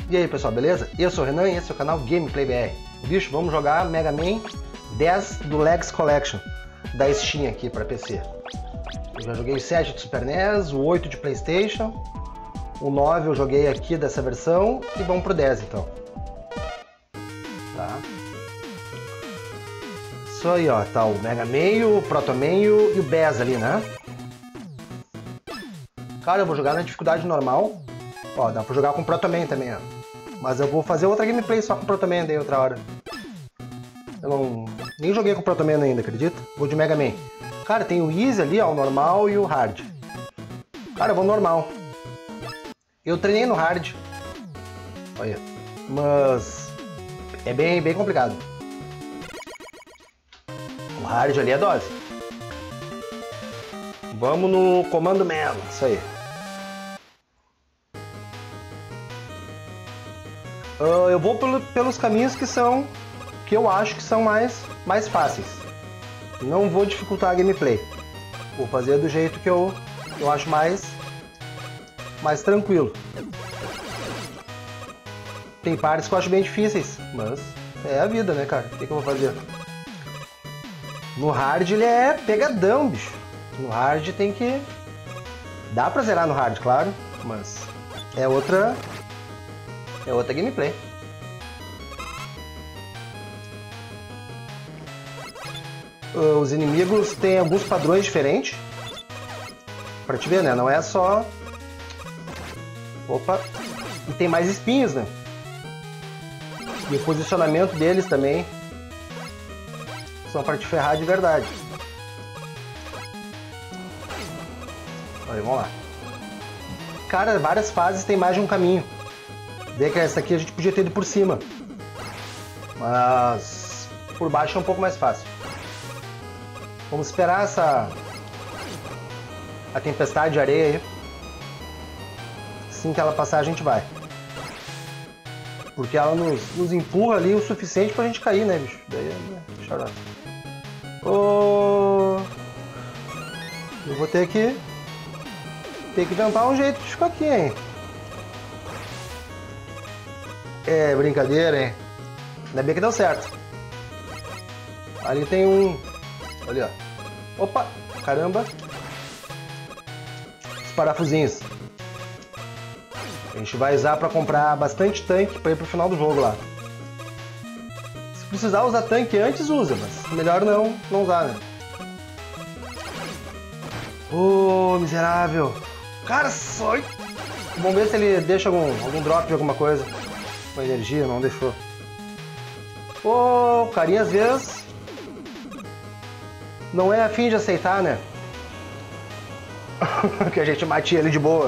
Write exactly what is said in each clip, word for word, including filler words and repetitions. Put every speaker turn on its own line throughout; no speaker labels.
E aí pessoal, beleza? Eu sou o Renan e esse é o canal Gameplay B R. Bicho, vamos jogar Mega Man dez do Legacy Collection da Steam aqui para P C. Eu já joguei o sete de Super N E S, o oito de PlayStation, o nove eu joguei aqui dessa versão e vamos pro dez então. Tá. Isso aí, ó, tá o Mega Man, o Proto Man e o Bass ali, né? Cara, eu vou jogar na dificuldade normal. Ó, dá pra jogar com o Proto Man também, ó. Mas eu vou fazer outra gameplay só com o Proto Man daí outra hora. Eu não... nem joguei com o Proto Man ainda, acredita? Vou de Mega Man. Cara, tem o Easy ali, ó, o normal e o Hard. Cara, eu vou no normal. Eu treinei no Hard. Olha. Mas... é bem, bem complicado. O Hard ali é dose. Vamos no Comando Man, isso aí. Uh, eu vou pelo, pelos caminhos que são, que eu acho que são mais, mais fáceis. Não vou dificultar a gameplay. Vou fazer do jeito que eu, eu acho mais, mais tranquilo. Tem partes que eu acho bem difíceis, mas é a vida, né, cara? O que, que eu vou fazer? No hard ele é pegadão, bicho. No hard tem que... dá pra zerar no hard, claro, mas é outra... é outra gameplay. Os inimigos têm alguns padrões diferentes. Pra te ver, né? Não é só... opa! E tem mais espinhos, né? E o posicionamento deles também são pra te ferrar de verdade. Aí, vamos lá. Cara, várias fases tem mais de um caminho. Vê que essa aqui a gente podia ter ido por cima. Mas por baixo é um pouco mais fácil. Vamos esperar essa... a tempestade de areia aí. Assim que ela passar a gente vai. Porque ela nos, nos empurra ali o suficiente pra gente cair, né, bicho? Daí é chorado. Oh... eu vou ter que... ter que inventar um jeito de ficar aqui, hein? É brincadeira, hein? Ainda bem que deu certo. Ali tem um... ali, ó. Opa! Caramba! Os parafusinhos. A gente vai usar pra comprar bastante tanque pra ir pro final do jogo lá. Se precisar usar tanque antes, usa, mas melhor não, não usar, né? Ô, miserável! Cara, só... vamos ver se ele deixa algum, algum drop de alguma coisa. Com energia, não deixou. Ô, carinha às vezes não é afim de aceitar, né? Que a gente mate ele de boa.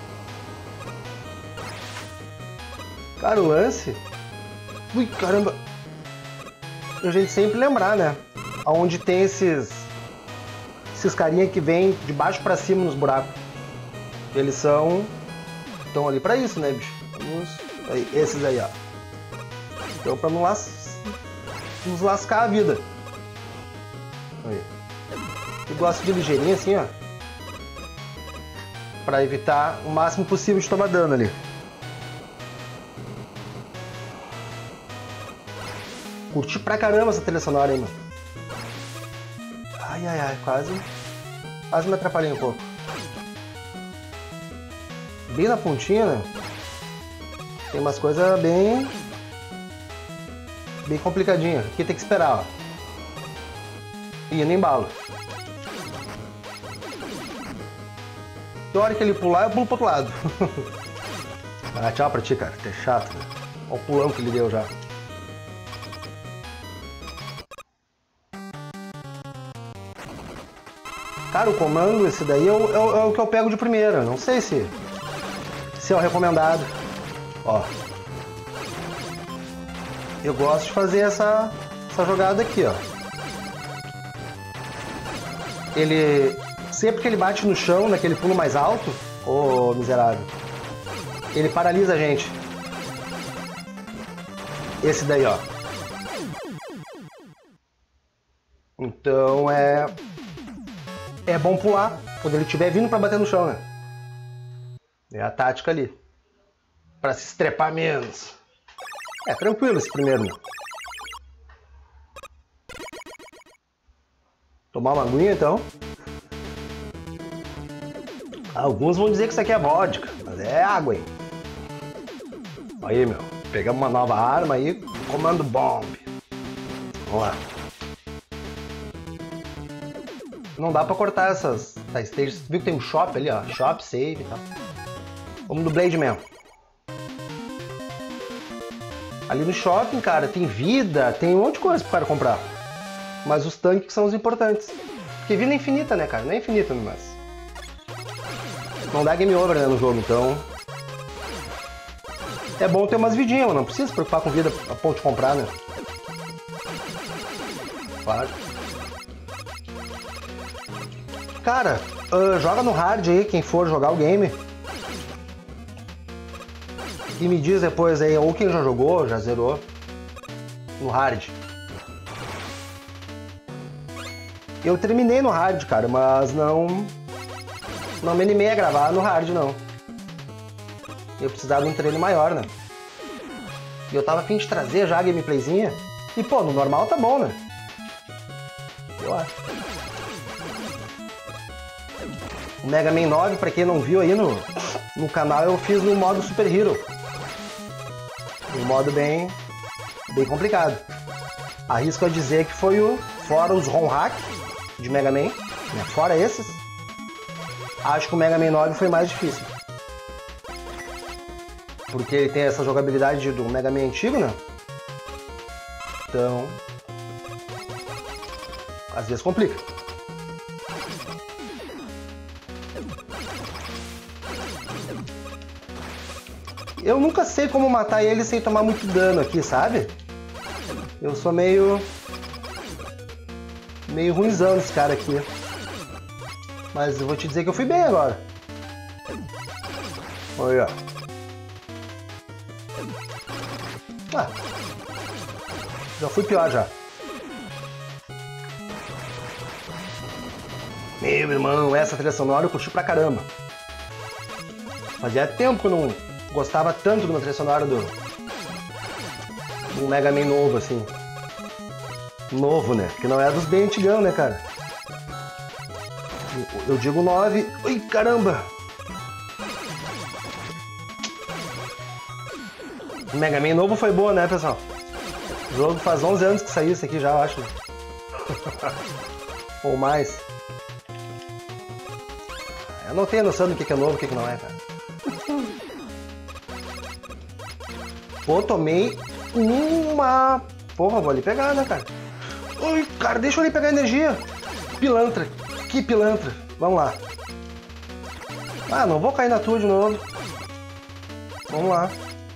Cara, o lance... ui, caramba! A gente sempre lembrar, né? Aonde tem esses... esses carinha que vêm de baixo pra cima nos buracos. Eles são... estão ali pra isso, né, bicho? Vamos... aí, esses aí, ó. Então, pra não las... nos lascar a vida. Aí. Eu gosto de ligeirinho assim, ó. Pra evitar o máximo possível de tomar dano ali. Curti pra caramba essa trilha sonora aí, mano. Ai, ai, ai, quase... quase me atrapalhei um pouco. Bem na pontinha, né? Tem umas coisas bem... bem complicadinhas. Aqui tem que esperar, ó. Ih, nem embalo. Na hora que ele pular, eu pulo pro outro lado. Ah, tchau pra ti, cara. Tu é chato, né? Olha o pulão que ele deu já. Cara, o comando, esse daí é o, é o, é o que eu pego de primeira. Não sei se... se é o recomendado. Ó. Eu gosto de fazer essa, essa jogada aqui, ó. Ele... sempre que ele bate no chão, naquele pulo mais alto... ô, miserável. Ele paralisa a gente. Esse daí, ó. Então é... é bom pular quando ele estiver vindo pra bater no chão, né? É a tática ali. pra se estrepar menos. É tranquilo esse primeiro, meu. Tomar uma aguinha, então. Alguns vão dizer que isso aqui é vodka, mas é água, hein? Aí, meu. Pegamos uma nova arma aí. Comando Bomb. Vamos lá. Não dá pra cortar essas tá, stages. Viu que tem um shop ali, ó. Shop, save e tal. Vamos do Blade mesmo. Ali no shopping, cara, tem vida, tem um monte de coisa pro cara comprar. Mas os tanques são os importantes. Porque vida é infinita, né, cara? Não é infinita, mas... não dá game over, né, no jogo, então... é bom ter umas vidinhas, mano. Não precisa se preocupar com vida a ponto de comprar, né? Claro. Cara, uh, joga no hard aí, quem for jogar o game. E me diz depois aí, ou quem já jogou, já zerou. No hard. Eu terminei no hard, cara, mas não... não me animei a gravar no hard, não. Eu precisava de um treino maior, né? E eu tava a fim de trazer já a gameplayzinha. E, pô, no normal tá bom, né? Eu acho. O Mega Man nove, pra quem não viu aí no, no canal, eu fiz no modo Super Hero. Um modo bem, bem complicado. Arrisco a dizer que foi o... fora os ROM hack de Mega Man, né? Fora esses, acho que o Mega Man nove foi mais difícil. Porque ele tem essa jogabilidade do Mega Man antigo, né? Então... às vezes complica. Eu nunca sei como matar ele sem tomar muito dano aqui, sabe? Eu sou meio... meio ruinzão esse cara aqui. Mas eu vou te dizer que eu fui bem agora. Olha. Ah. Já fui pior já. Meu irmão, essa trilha sonora eu curti pra caramba. Fazia tempo que eu não gostava tanto de uma trilha sonora do... do Mega Man novo, assim. Novo, né? Que não é dos bem antigão, né, cara? Eu digo nove... Ai, caramba! O Mega Man novo foi boa, né, pessoal? O jogo faz onze anos que saiu isso aqui já, eu acho. Ou mais. Eu não tenho noção do que é novo e o que não é, cara. Pô, tomei uma... Porra, vou ali pegar, né, cara? Ai, cara, deixa eu ali pegar energia. Pilantra. Que pilantra. Vamos lá. Ah, não vou cair na tua de novo. Vamos lá.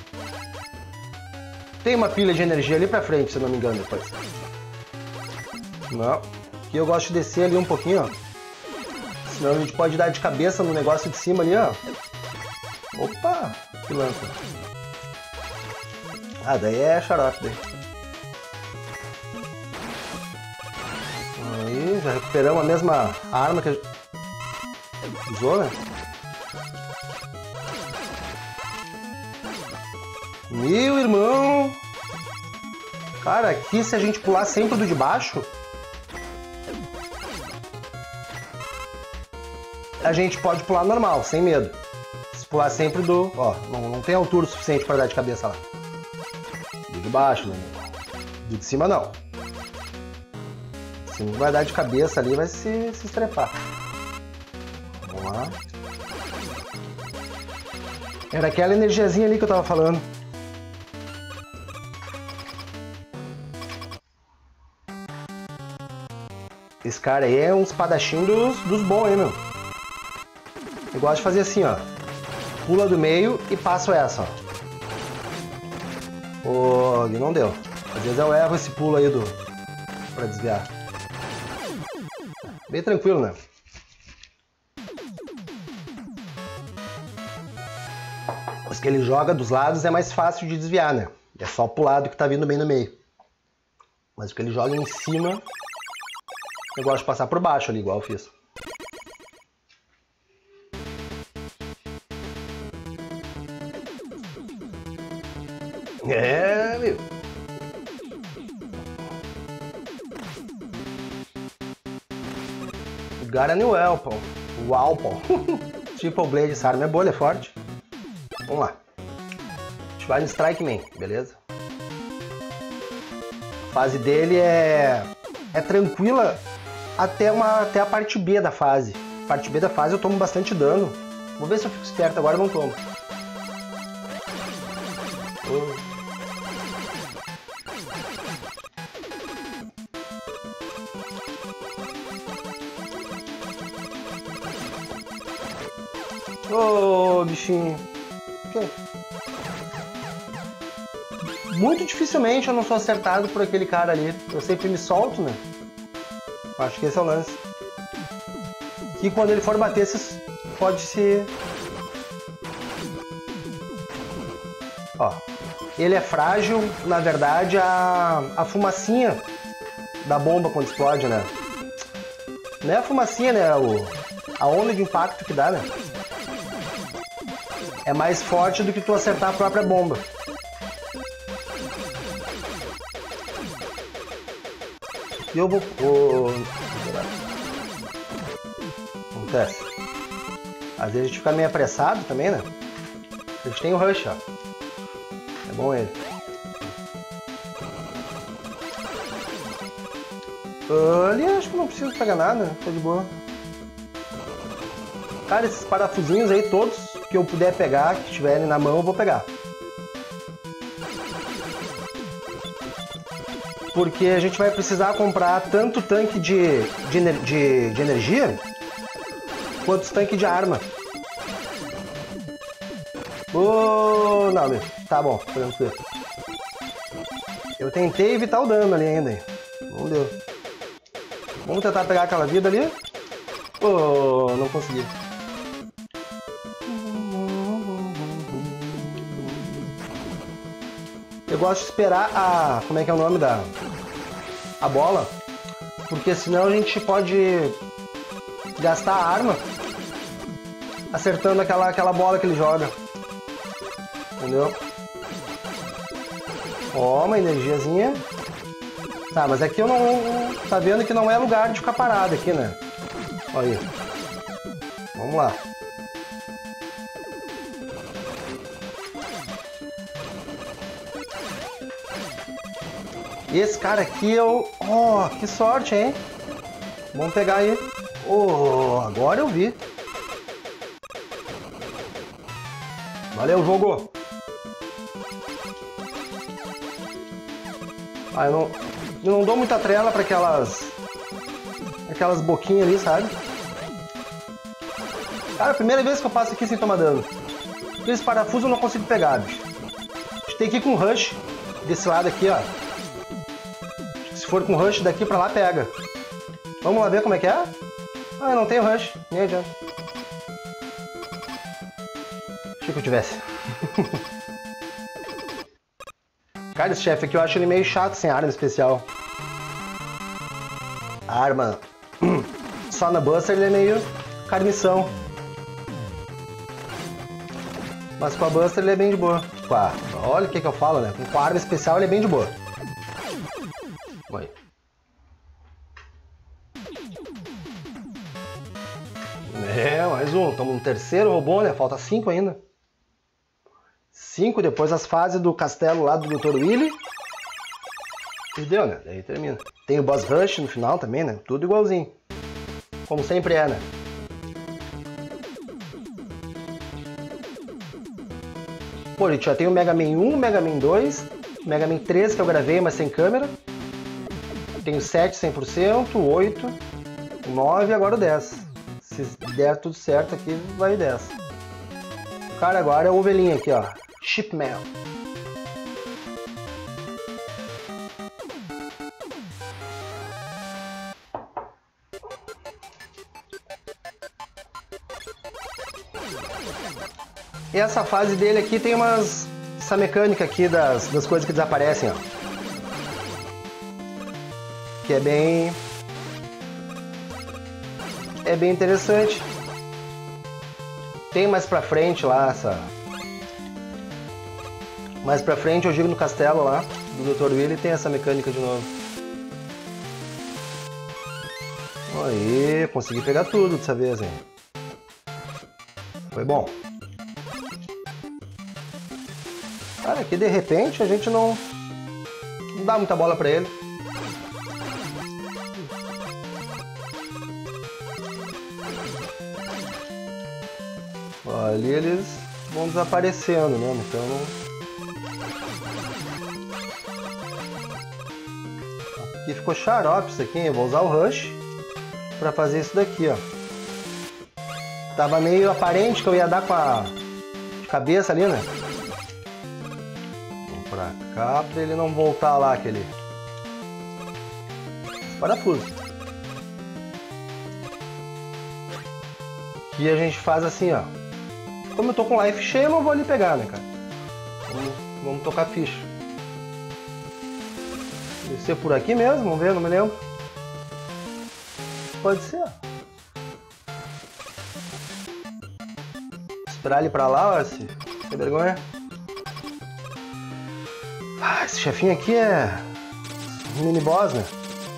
Tem uma pilha de energia ali pra frente, se não me engano, depois. Não. Aqui eu gosto de descer ali um pouquinho, ó. Senão a gente pode dar de cabeça no negócio de cima ali, ó. Opa! Pilantra. Ah, daí é xarope, daí. Aí, já recuperamos a mesma arma que a gente usou, né? Meu irmão! Cara, aqui se a gente pular sempre do de baixo, a gente pode pular normal, sem medo. Se pular sempre do... Ó, não, não tem altura suficiente para dar de cabeça lá. Do de baixo, né? Do de cima não. Se não vai dar de cabeça ali, vai se, se estrepar. Vamos lá. Era aquela energiazinha ali que eu tava falando. Esse cara aí é um espadachim dos, dos bons, hein, meu? Eu gosto de fazer assim, ó. Pula do meio e passo essa, ó. Ô, não deu. Às vezes eu erro esse pulo aí do... pra desviar. Bem tranquilo, né? Os que ele joga dos lados é mais fácil de desviar, né? É só pro lado que tá vindo bem no meio. Mas o que ele joga em cima... eu gosto de passar por baixo ali, igual eu fiz. É, meu. Got a new weapon. Weapon. Triple Blade, essa arma é boa, é forte. Vamos lá. A gente vai no Strike Man, beleza? A fase dele é, é tranquila até, uma, até a parte B da fase. A parte B da fase eu tomo bastante dano. Vou ver se eu fico esperto, agora eu não tomo. Ô, oh, bichinho. Muito dificilmente eu não sou acertado por aquele cara ali. Eu sempre me solto, né? Acho que esse é o lance. Que quando ele for bater, pode se... Ó. Ele é frágil, na verdade, a, a fumacinha da bomba quando explode, né? Não é a fumacinha, né? O, a onda de impacto que dá, né? É mais forte do que tu acertar a própria bomba. E eu vou... Oh, acontece. Às vezes a gente fica meio apressado também, né? A gente tem o Rush, ó. É bom ele. Ali acho que não preciso pegar nada, tô de boa. Cara, esses parafusinhos aí, todos que eu puder pegar, que estiverem na mão, eu vou pegar. Porque a gente vai precisar comprar tanto tanque de, de, de, de energia, quanto os tanques de arma. Oh, não, meu. Tá bom, tranquilo. Eu tentei evitar o dano ali ainda. Não deu. Vamos tentar pegar aquela vida ali. Oh, não consegui. Eu gosto de esperar a... Como é que é o nome da... A bola. Porque senão a gente pode gastar a arma acertando aquela, aquela bola que ele joga. Entendeu? Ó, uma energiazinha. Tá, mas aqui eu não... Tá vendo que não é lugar de ficar parado aqui, né? Olha aí. Vamos lá. E esse cara aqui eu... Ó, oh, que sorte, hein? Vamos pegar aí. Oh, agora eu vi. Valeu, jogo. Ah, eu não, eu não dou muita trela para aquelas... Aquelas boquinhas ali, sabe? Cara, a primeira vez que eu passo aqui sem tomar dano. Aqueles parafusos eu não consigo pegar, bicho. A gente tem que ir com rush desse lado aqui, ó. Se for com rush daqui pra lá, pega. Vamos lá ver como é que é? Ah, eu não tenho rush. Nem adianta. Achei que eu tivesse. Cara, esse chefe aqui eu acho ele meio chato sem arma especial. A arma só na Buster ele é meio carnição. Mas com a Buster ele é bem de boa. Pá, olha o que que eu falo, né? Com a arma especial ele é bem de boa. Oi. É, mais um. Estamos no terceiro robô, né? Falta cinco ainda. Cinco, depois as fases do castelo lá do doutor Willy. E deu, né? Daí termina. Tem o Boss Rush no final também, né? Tudo igualzinho. Como sempre é, né? Pô, a gente já tem o Mega Man um, Mega Man dois, Mega Man três que eu gravei, mas sem câmera. Tem o sete cem por cento, o oito, o nove e agora o dez. Se der tudo certo aqui, vai o dez. O cara agora é o ovelhinho aqui, ó. Shipman. E essa fase dele aqui tem umas... Essa mecânica aqui das, das coisas que desaparecem, ó. Que é bem... É bem interessante. Tem mais pra frente lá essa... Mais pra frente eu digo no castelo lá, do doutor Willy, tem essa mecânica de novo. Aí, consegui pegar tudo dessa vez, hein? Foi bom. Cara, aqui de repente a gente não, não dá muita bola pra ele. Ó, ali eles vão desaparecendo, né? Então não... Aqui ficou xarope isso aqui, hein? Eu vou usar o Rush pra fazer isso daqui, ó. Tava meio aparente que eu ia dar com a de cabeça ali, né? Vamos pra cá pra ele não voltar lá, aquele parafuso. Aqui a gente faz assim, ó. Como eu tô com life cheio, eu não vou ali pegar, né, cara? Vamos, vamos tocar ficha. Descer por aqui mesmo, vamos ver, não me lembro. Pode ser. Esperar ele pra lá, ó, esse... Que vergonha. Ah, esse chefinho aqui é... um mini boss, né?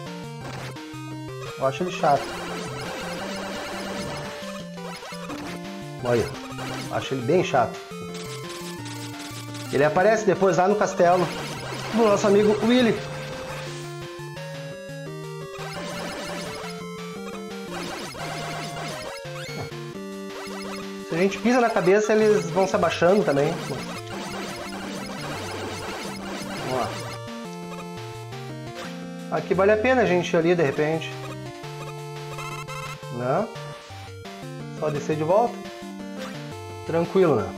Eu acho ele chato. Olha, acho ele bem chato. Ele aparece depois lá no castelo do nosso amigo Willy. Se a gente pisa na cabeça, eles vão se abaixando também. Vamos lá. Aqui vale a pena a gente ir ali de repente. Não? Só descer de volta. Tranquilo, né?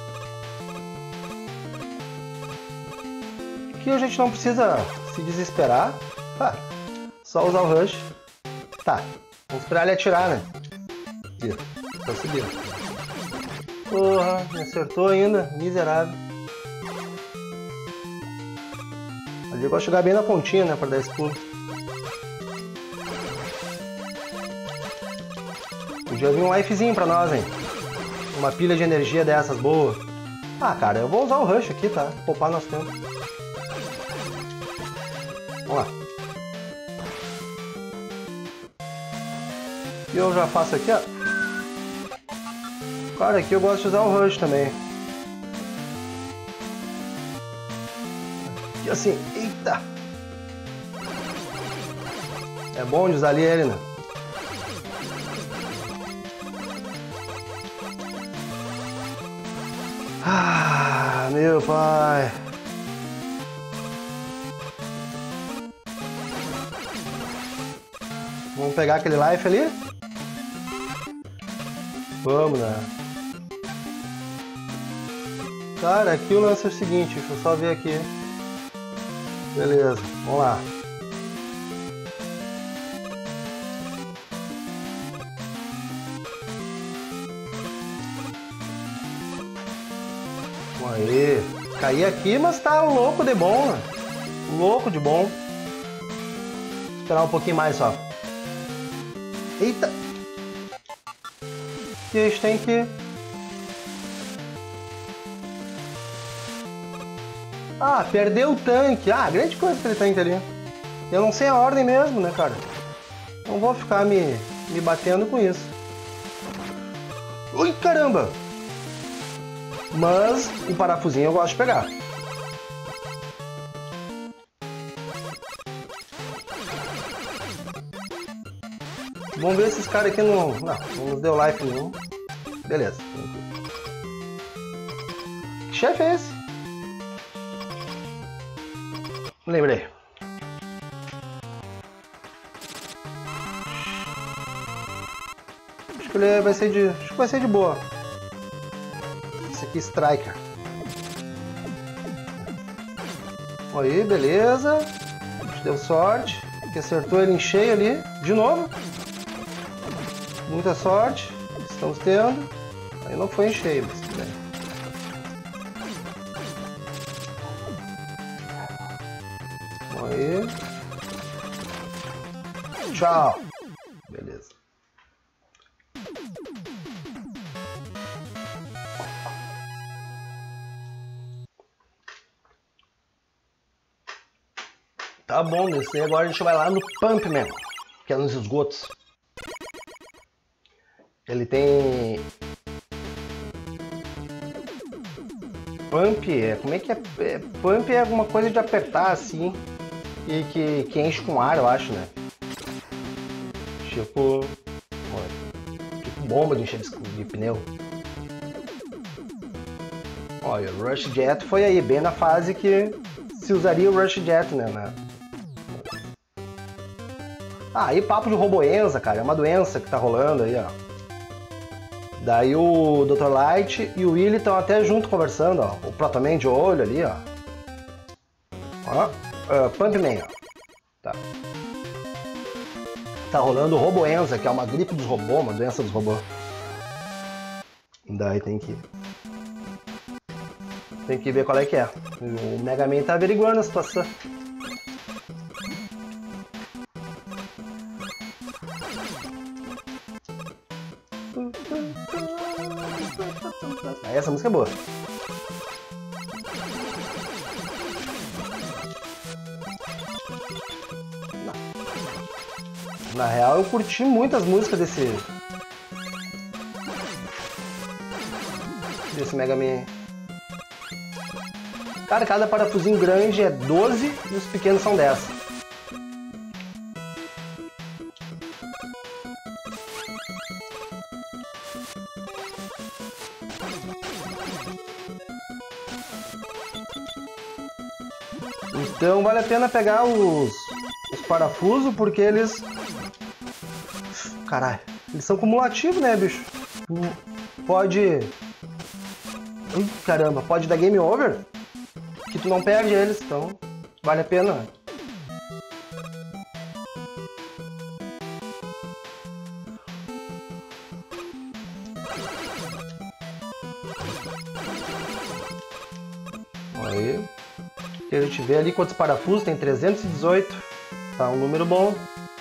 Aqui a gente não precisa se desesperar. Ah, só usar o Rush. Tá, vamos esperar ele atirar, né? Aqui, tá subindo. Porra, me acertou ainda, miserável. Ali eu gosto de chegar bem na pontinha, né, pra dar esse pulo. Podia vir um lifezinho pra nós, hein. Uma pilha de energia dessas, boa. Ah, cara, eu vou usar o Rush aqui, tá? Poupar nosso tempo. Vamos lá. E eu já faço aqui, ó. Cara, aqui eu gosto de usar o Rush também. E assim, eita! É bom de usar ali ele, né? Ah, meu pai! Vamos pegar aquele life ali? Vamos, né? Cara, aqui o lance é o seguinte, deixa eu só ver aqui. Beleza, vamos lá. Aí, caí aqui, mas tá louco de bom, né? Louco de bom. Vou esperar um pouquinho mais só. Eita! E a gente tem que... Ah, perdeu o tanque. Ah, grande coisa aquele tanque ali. Eu não sei a ordem mesmo, né, cara? Não vou ficar me, me batendo com isso. Ui, caramba! Mas o parafusinho eu gosto de pegar. Vamos ver se esses caras aqui não... Não, não nos deu life nenhum. Beleza. Que chefe é esse? Lembrei. Acho que ele vai ser de... Acho que vai ser de boa. Esse aqui, Striker. Aí, beleza. A gente deu sorte. Que acertou ele em cheio ali. De novo. Muita sorte. Estamos tendo. Aí não foi em cheio, mas tudo bem. Aí. Tchau. Beleza. Tá bom, nesse aí agora a gente vai lá no Pump Man, que é nos esgotos. Ele tem... Pump, é, como é que é? é? Pump é alguma coisa de apertar assim e que, que enche com ar, eu acho, né? Tipo... Tipo bomba de encher de, de pneu. Olha, o Rush Jet foi aí, bem na fase que se usaria o Rush Jet, né? Na... Ah, aí papo de roboenza, cara, é uma doença que tá rolando aí, ó. Daí o doutor Light e o Willy estão até junto conversando, ó. O Protoman de olho ali, ó. Ó, uh, Pump Man, ó. Tá. Tá rolando o roboenza, que é uma gripe dos robôs, uma doença dos robôs. Daí tem que... Tem que ver qual é que é. O Mega Man tá averiguando a situação. Aí essa música é boa. Na real, eu curti muitas músicas desse... Desse Mega Man. Cara, cada parafusinho grande é doze e os pequenos são dez. Então vale a pena pegar os, os parafusos, porque eles... Caralho, eles são cumulativos, né, bicho? Pode... Ui, caramba, pode dar game over, que tu não perde eles, então vale a pena. Aí, que a gente vê ali quantos parafusos, tem trezentos e dezoito, tá um número bom.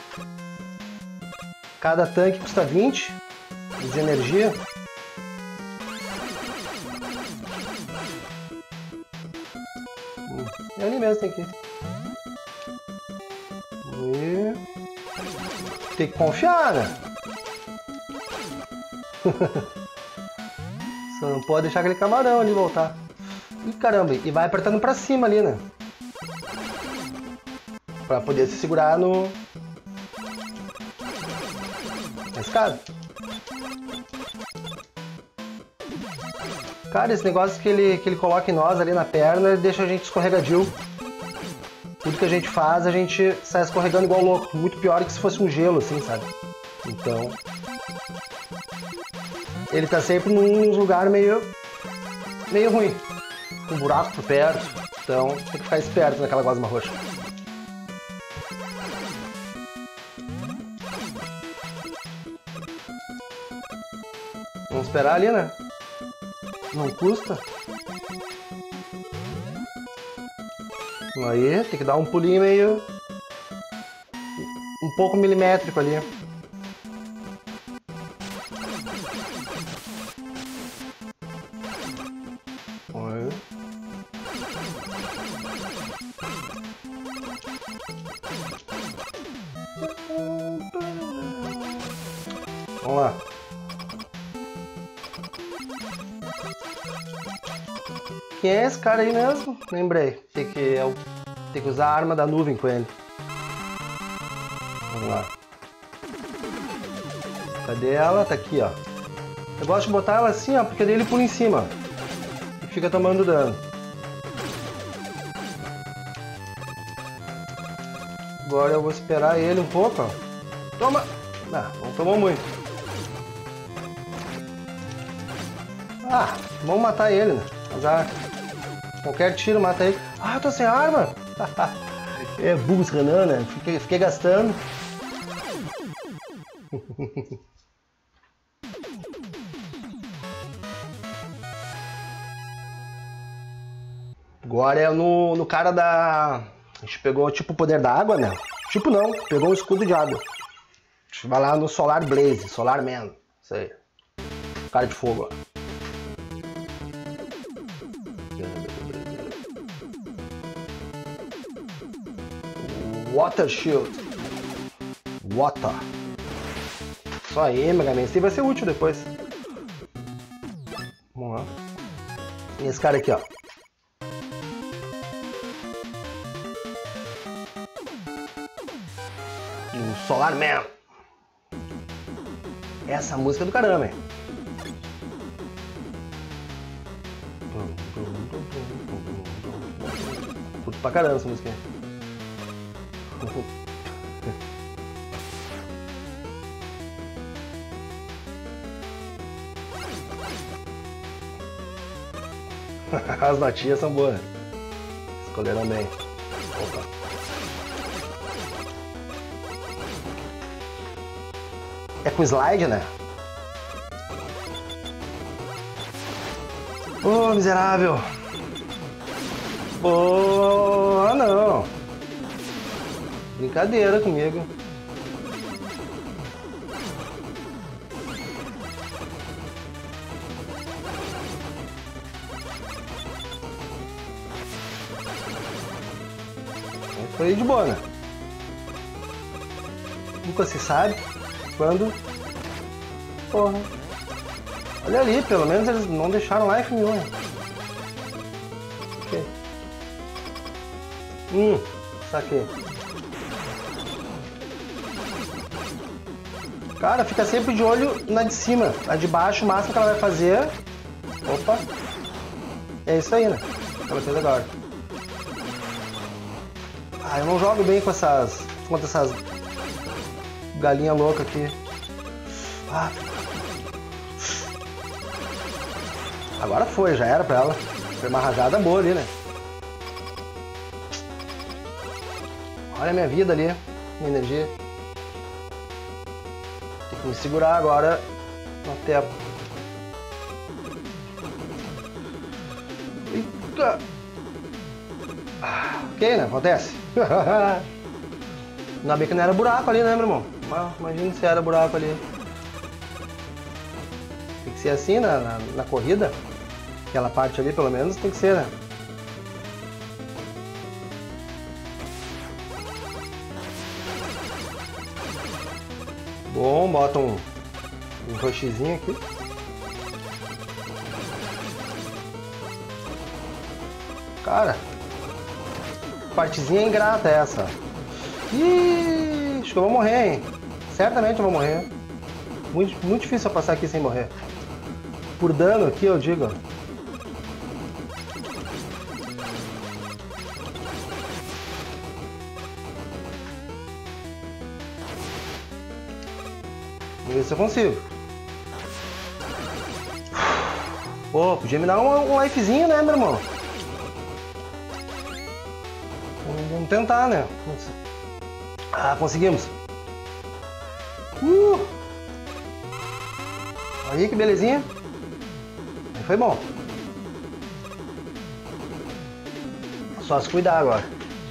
Cada tanque custa vinte de energia. Hum, é ali mesmo, tem que... E... Tem que confiar, né? Você não pode deixar aquele camarão ali voltar. Ih, caramba, e vai apertando pra cima ali, né? Pra poder se segurar no... na escada. Cara, esse negócio que ele, que ele coloca em nós ali na perna, ele deixa a gente escorregadio. Tudo que a gente faz, a gente sai escorregando igual louco. Muito pior que se fosse um gelo, assim, sabe? Então... Ele tá sempre num lugar meio... meio ruim. Com um buraco por perto. Então, tem que ficar esperto naquela gosma roxa. Vamos esperar ali, né? Não custa. Aí, tem que dar um pulinho meio... um pouco milimétrico ali. Aí. Vamos lá. Quem é esse cara aí mesmo? Lembrei. Tem que, é o, tem que usar a arma da nuvem com ele. Vamos lá. Cadê ela? Tá aqui, ó. Eu gosto de botar ela assim, ó, porque daí ele pula em cima. E fica tomando dano. Agora eu vou esperar ele um pouco, ó. Toma! Ah, não tomou muito. Ah, vamos matar ele, né? Azar. Qualquer tiro mata ele. Ah, eu tô sem arma! É burro esse Renan, né? Fiquei, fiquei gastando. Agora é no, no cara da... A gente pegou tipo o poder da água, né? Tipo não, pegou um escudo de água. A gente vai lá no Solar Blaze, Solar Man. Isso aí. Cara de fogo, ó. Water Shield. Water. Isso aí, Mega Man. Isso aí vai ser útil depois. Vamos lá. E esse cara aqui, ó. O Solar Man. Essa música é do caramba, hein? Curto pra caramba essa música aí. As notinhas são boas. Escolheram bem. Opa. É com slide, né? Ô, oh, miserável! Oh, ah, não! Brincadeira comigo. Foi de boa, né? Nunca se sabe quando... Porra. Olha ali, pelo menos eles não deixaram life nenhuma. Ok. Hum, saquei. Cara, fica sempre de olho na de cima. A de baixo, o máximo que ela vai fazer... Opa. É isso aí, né? Ela fez agora. Ah, eu não jogo bem com essas... Contra essas... Galinha louca aqui. Ah. Agora foi, já era pra ela. Foi uma rajada boa ali, né? Olha a minha vida ali. Minha energia. Tem que me segurar agora no tempo. Eita! Ah, ok, né? Acontece. Ainda bem que não era buraco ali, né, meu irmão? Imagina se era buraco ali. Tem que ser assim na, na, na corrida. Aquela parte ali, pelo menos, tem que ser, né? Bom, bota um, um roxizinho aqui. Cara, partezinha ingrata essa. Ih, acho que eu vou morrer, hein? Certamente eu vou morrer. Muito, muito difícil eu passar aqui sem morrer. Por dano aqui, eu digo. Vamos ver se eu consigo. Pô, podia me dar um, um lifezinho, né, meu irmão? Vamos tentar, né? Ah, conseguimos. Uh! Aí, que belezinha. Aí foi bom. Só se cuidar agora.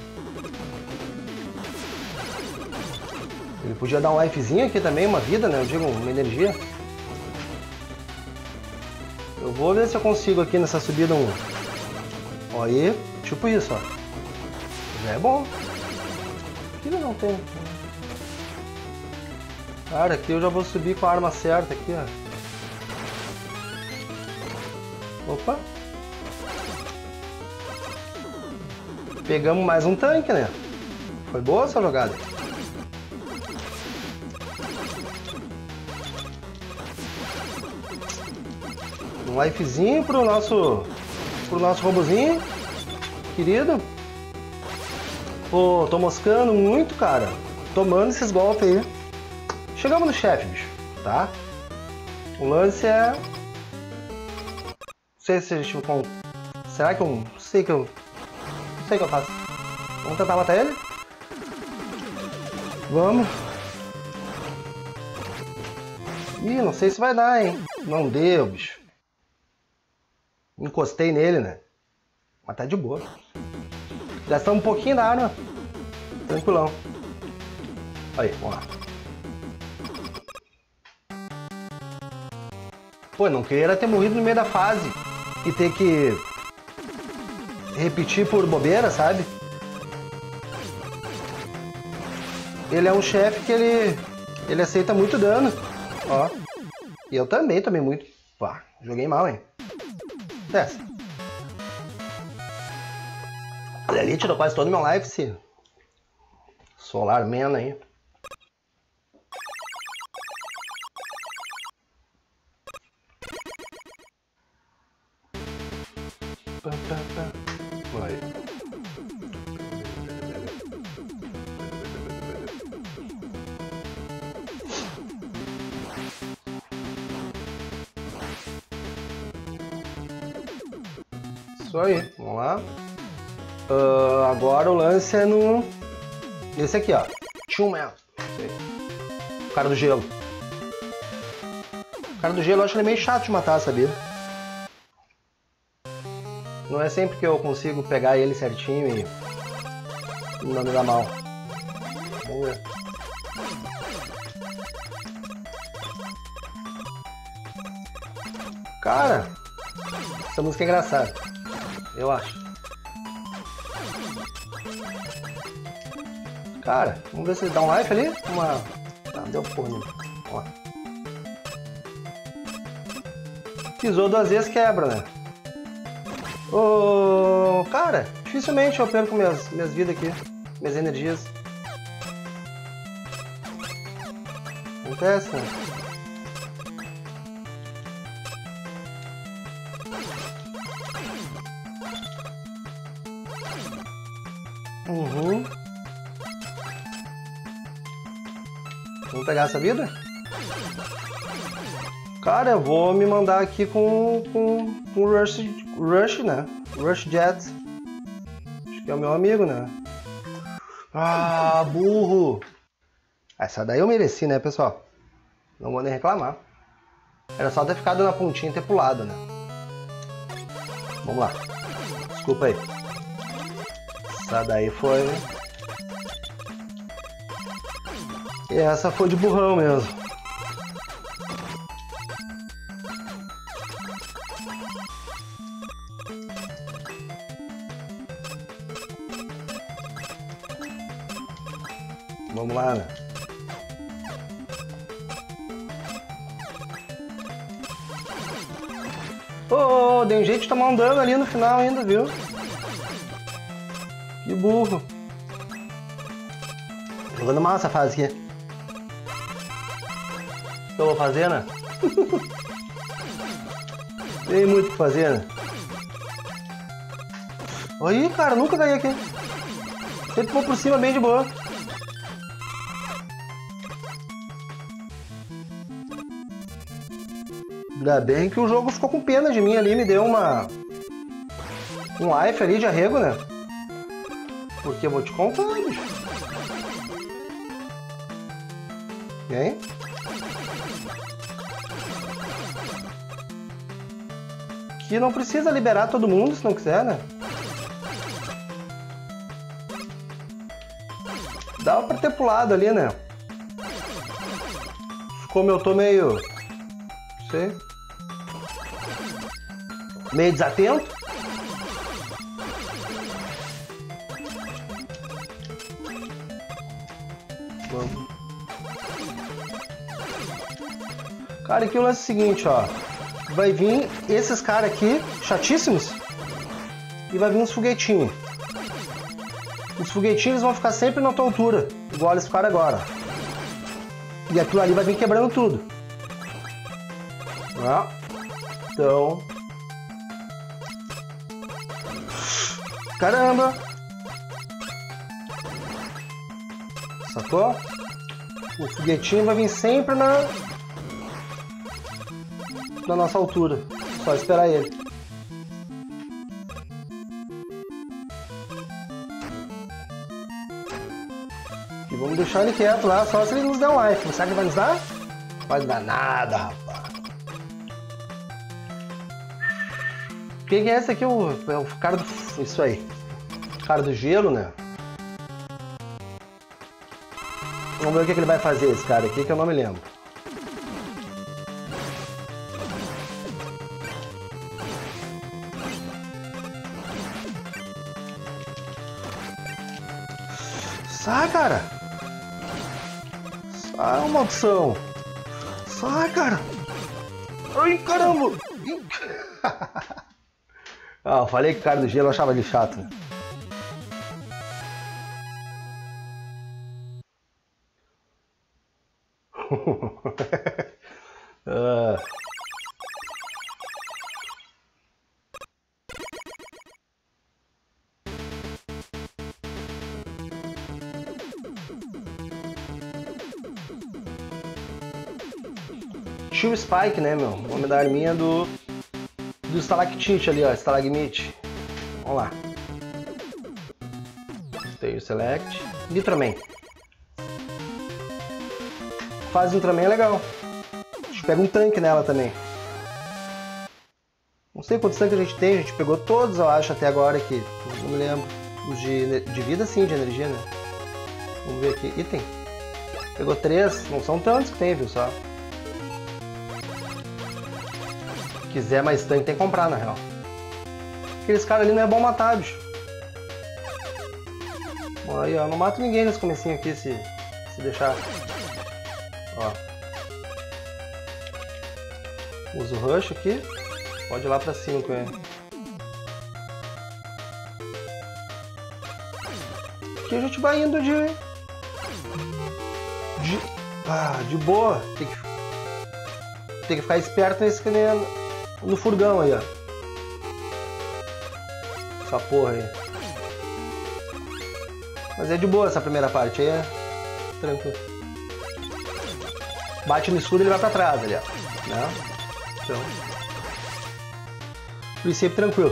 Ele podia dar um lifezinho aqui também, uma vida, né? Eu digo, uma energia. Eu vou ver se eu consigo aqui nessa subida um... Ó, aí, tipo isso, ó. Já é bom. Aqui não tem. Cara, aqui eu já vou subir com a arma certa aqui, ó. Opa. Pegamos mais um tanque, né? Foi boa essa jogada. Um lifezinho pro nosso pro nosso robozinho querido. Pô, tô moscando muito, cara. Tomando esses golpes aí. Chegamos no chefe, bicho, tá? O lance é... Não sei se a gente... Será que eu... Não sei que eu... Não sei o que eu faço. Vamos tentar matar ele? Vamos. Ih, não sei se vai dar, hein? Não deu, bicho. Encostei nele, né? Mas tá de boa. Gastamos um pouquinho da arma. Tranquilão. Aí, vamos lá. Pô, não queria ter morrido no meio da fase e ter que repetir por bobeira, sabe? ele é um chefe que ele, ele aceita muito dano. Ó. E eu também tomei muito. Pá, joguei mal, hein? Desce. Olha ali, tirou quase todo o meu life, esse Solar Man aí. Vai. Isso aí, vamos lá. Uh, agora o lance é no... Esse aqui, ó. Two Man. O cara do gelo. O cara do gelo eu acho ele meio chato de matar, sabia? Não é sempre que eu consigo pegar ele certinho e não me dá mal. Vamos ver. Cara, essa música é engraçada. Eu acho. Cara, vamos ver se ele dá um life ali. Uma... Ah, deu porra. Ó. Pisou duas vezes, quebra, né? Ô, cara, dificilmente eu perco minhas, minhas vidas aqui. Minhas energias. Acontece, né? Uhum. Vamos pegar essa vida? Cara, eu vou me mandar aqui com com, com Rush, Rush, né? Rush Jet. Acho que é o meu amigo, né? Ah, burro! Essa daí eu mereci, né, pessoal? Não vou nem reclamar. Era só ter ficado na pontinha e ter pulado, né? Vamos lá. Desculpa aí. Essa daí foi... E essa foi de burrão mesmo. Vamos lá, né? Oh, deu um jeito de tomar um dano ali no final ainda, viu? Que burro. Jogando mal essa fase aqui. O que eu vou fazer, né? Tem muito o que fazer, né? Aí, cara, nunca caí aqui. Sempre vou por cima bem de boa. Ainda bem que o jogo ficou com pena de mim ali, me deu uma... um life ali de arrego, né? Porque eu vou te contar, bicho. Hein? Que não precisa liberar todo mundo se não quiser, né? Dava pra ter pulado ali, né? Como eu tô meio... não sei... meio desatento. Vamos. Cara, aqui o lance é o seguinte, ó. Vai vir esses caras aqui, chatíssimos, e vai vir uns foguetinhos. Os foguetinhos vão ficar sempre na tua altura, igual eles ficaram agora. E aquilo ali vai vir quebrando tudo. Ah. Então... caramba! Sacou? O foguetinho vai vir sempre na... na nossa altura. Só esperar ele. E vamos deixar ele quieto lá, só se ele nos der um life. Será que ele vai nos dar? Não vai dar nada, rapaz. Quem é esse aqui? O, é o cara do... isso aí. O cara do gelo, né? Vamos ver o que, que ele vai fazer, esse cara aqui, que eu não me lembro. Sai, cara! Ah, maldição. Sai, cara. Ai, caramba. Ah, eu falei que o cara do gelo eu achava ele chato. ah. Tio Spike, né, meu? O nome da arminha do do Stalactite ali, ó, Stalagmite. Vamos lá. Stage Select. Ultraman. Fase Ultraman é legal. A gente pega um tanque nela também. Não sei quantos tanques a gente tem, a gente pegou todos, eu acho, até agora aqui. Não me lembro. Os de, de vida, sim, de energia, né? Vamos ver aqui. Item. Pegou três, não são tantos que tem, viu, só. Se quiser mais tanque, tem que comprar, na real. Aqueles caras ali não é bom matar, bicho. Bom, aí, ó, não mato ninguém nesse comecinho aqui, se, se deixar. Ó. Usa o rush aqui. Pode ir lá pra cima com ele. Aqui a gente vai indo de... De, ah, de boa. Tem que, tem que ficar esperto nesse que nem no furgão aí, ó. Essa porra aí. Mas é de boa essa primeira parte aí, é tranquilo. Bate no escudo e ele vai pra trás ali, ó. Né? Então... princípio tranquilo.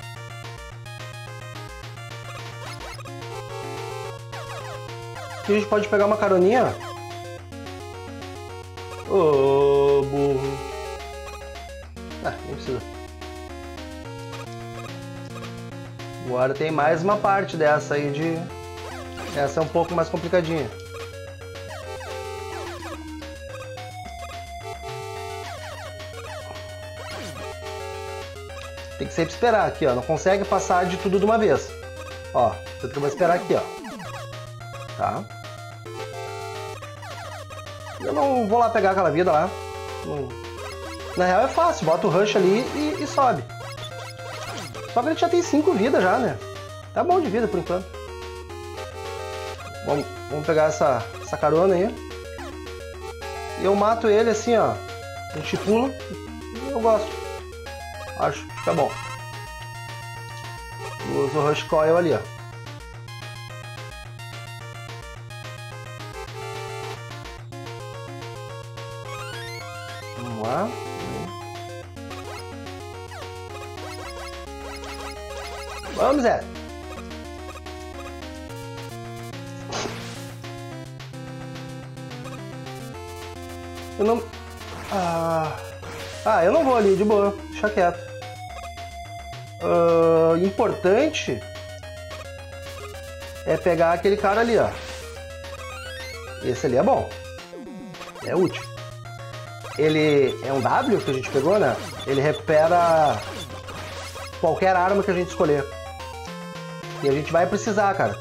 Aqui a gente pode pegar uma caroninha. Ô, oh, burro. Ah, não precisa. Agora tem mais uma parte dessa aí de... Essa é um pouco mais complicadinha. Tem que sempre esperar aqui, ó. Não consegue passar de tudo de uma vez. Ó, eu vou esperar aqui, ó. Tá? Eu não vou lá pegar aquela vida lá. Não... Na real é fácil, bota o rush ali e, e sobe. Só que ele já tem cinco vidas já, né? Tá bom de vida por enquanto. Vamos, vamos pegar essa, essa carona aí. E eu mato ele assim, ó. A gente pula. E eu gosto. Acho que fica bom. Uso o Rush Coil ali, ó. Vamos lá. Vamos, Zé. Eu não... Ah... ah, eu não vou ali, de boa. Deixa quieto. Uh, importante é pegar aquele cara ali, ó. Esse ali é bom. É útil. Ele é um W que a gente pegou, né? Ele recupera qualquer arma que a gente escolher. E a gente vai precisar, cara.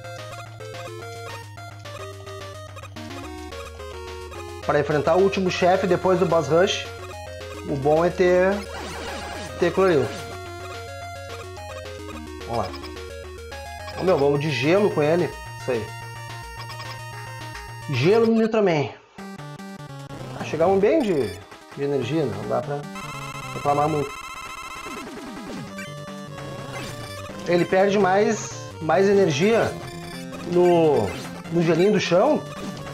Para enfrentar o último chefe depois do boss rush, o bom é ter ter cloril. Vamos lá. Oh, meu, vamos de gelo com ele. Isso aí. Gelo no Ultraman. Ah, chegamos bem de, de energia, não dá pra reclamar muito. Ele perde mais, mais energia no, no gelinho do chão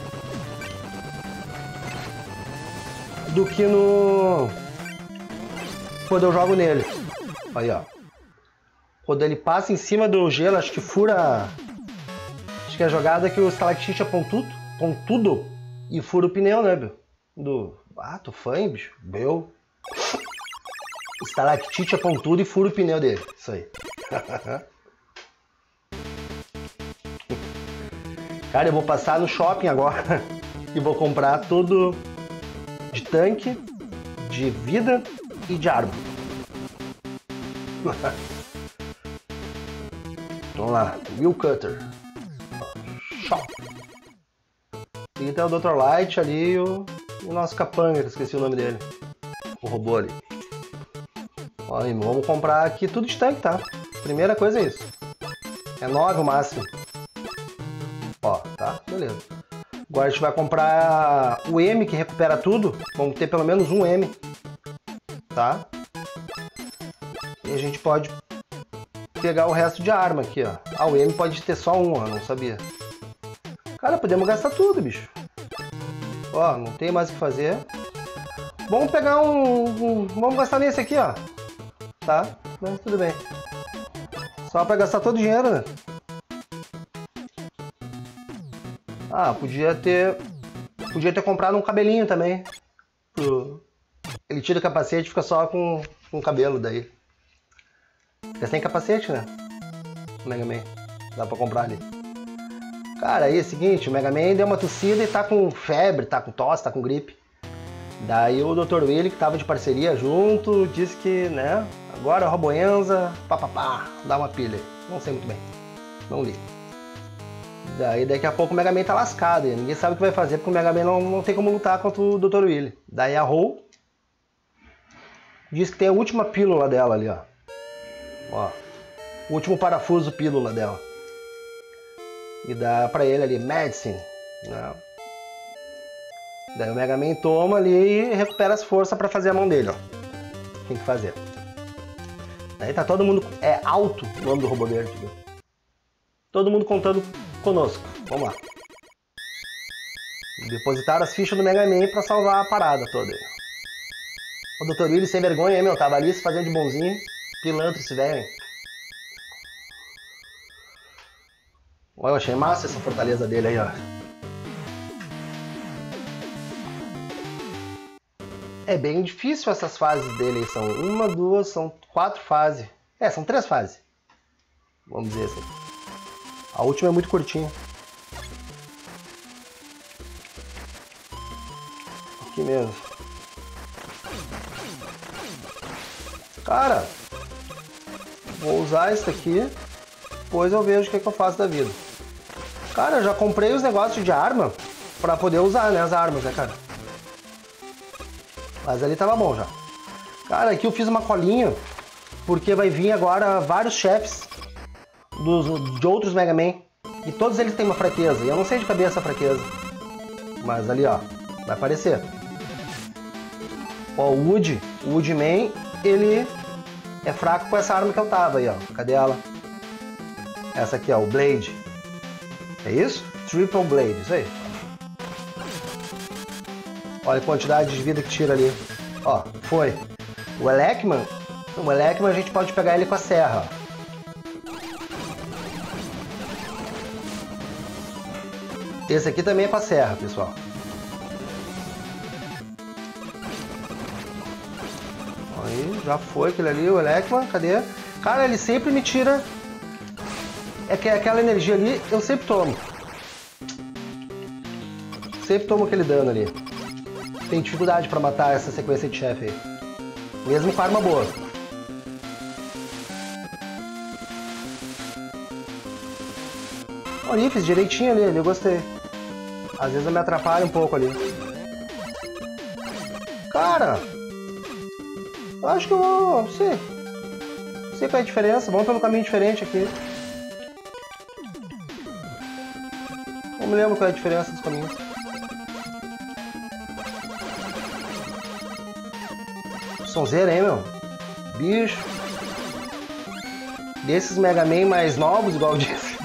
do que no... quando eu jogo nele. Aí, ó. Quando ele passa em cima do gelo, acho que fura... Acho que é a jogada que o Stalactite é pontudo, pontudo e fura o pneu, né, Bill? Do... Ah, tô fã, hein, bicho? Meu. O Stalactite é pontudo e fura o pneu dele. Isso aí. Cara, eu vou passar no shopping agora e vou comprar tudo de tanque, de vida e de arma. Vamos lá, Wheel Cutter. Shop. E tem o doutor Light ali e o, o nosso capanga, que esqueci o nome dele. O robô ali. Ó, e vamos comprar aqui tudo de tanque, tá? Primeira coisa é isso. É nove o máximo. Ó, tá? Beleza. Agora a gente vai comprar o M, que recupera tudo. Vamos ter pelo menos um M. Tá? E a gente pode pegar o resto de arma aqui, ó. Ah, o M pode ter só um, ó. Não sabia. Cara, podemos gastar tudo, bicho. Ó, não tem mais o que fazer. Vamos pegar um, um... Vamos gastar nesse aqui, ó. Tá? Mas tudo bem. Só pra gastar todo o dinheiro, né? Ah, podia ter... Podia ter comprado um cabelinho também. Ele tira o capacete e fica só com, com o cabelo daí. Fica sem capacete, né? O Mega Man. Dá pra comprar ali. Cara, aí é o seguinte, o Mega Man deu uma tossida e tá com febre, tá com tosse, tá com gripe. Daí o doutor Willy, que tava de parceria junto, disse que, né, agora a Roboenza, papapá, dá uma pilha. Não sei muito bem, não li. Daí daqui a pouco o Mega Man tá lascado, e ninguém sabe o que vai fazer, porque o Mega Man não, não tem como lutar contra o doutor Willy. Daí a Ro diz que tem a última pílula dela ali, ó. Ó, o último parafuso pílula dela. E dá pra ele ali, Medicine, né? Daí o Mega Man toma ali e recupera as forças pra fazer a mão dele, ó. Tem que fazer. Daí tá todo mundo... É alto o nome do robô dele, entendeu? Todo mundo contando conosco. Vamos lá. Depositaram as fichas do Mega Man pra salvar a parada toda aí. O doutor Willy sem vergonha, hein, meu? Tava ali se fazendo de bonzinho. Pilantra esse velho, hein? Olha, eu achei massa essa fortaleza dele aí, ó. É bem difícil essas fases dele aí. São uma, duas, são quatro fases. É, são três fases. Vamos dizer assim. A última é muito curtinha. Aqui mesmo. Cara, vou usar isso aqui. Depois eu vejo o que, é que eu faço da vida. Cara, eu já comprei os negócios de arma pra poder usar, né? As armas, né, cara? Mas ali tava bom já. Cara, aqui eu fiz uma colinha, porque vai vir agora vários chefes dos, de outros Mega Man. E todos eles têm uma fraqueza. E eu não sei de cabeça a fraqueza. Mas ali, ó, vai aparecer. Ó, o Woody, o Woody Man, ele é fraco com essa arma que eu tava aí, ó. Cadê ela? Essa aqui, ó, o Blade. É isso? Triple Blade, isso aí. Olha a quantidade de vida que tira ali. Ó, foi. O Elecman, o Elecman a gente pode pegar ele com a serra. Esse aqui também é com a serra, pessoal. Aí, já foi aquele ali, o Elecman, cadê? Cara, ele sempre me tira... É que aquela energia ali, eu sempre tomo. Sempre tomo aquele dano ali. Tem dificuldade pra matar essa sequência de chefe aí. Mesmo com arma boa. Olha, fiz direitinho ali, ali eu gostei. Às vezes eu me atrapalho um pouco ali. Cara! Eu acho que eu vou... Não sei. Não sei qual é a diferença. Vamos pelo caminho diferente aqui. Não me lembro qual é a diferença dos caminhos. Sonzeira, hein, meu? Bicho. Desses Mega Man mais novos, igual eu disse.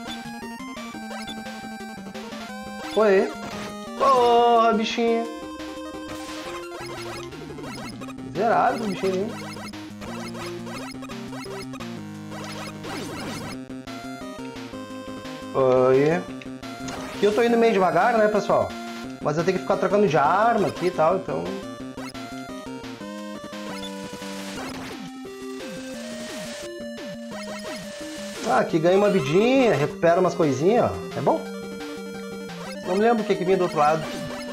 Foi. Porra, bichinho. Zerado o bichinho. Oi. Aqui eu tô indo meio devagar, né, pessoal? Mas eu tenho que ficar trocando de arma aqui e tal, então... Ah, aqui ganha uma vidinha, recupera umas coisinhas, ó. É bom? Não me lembro o que que vinha do outro lado.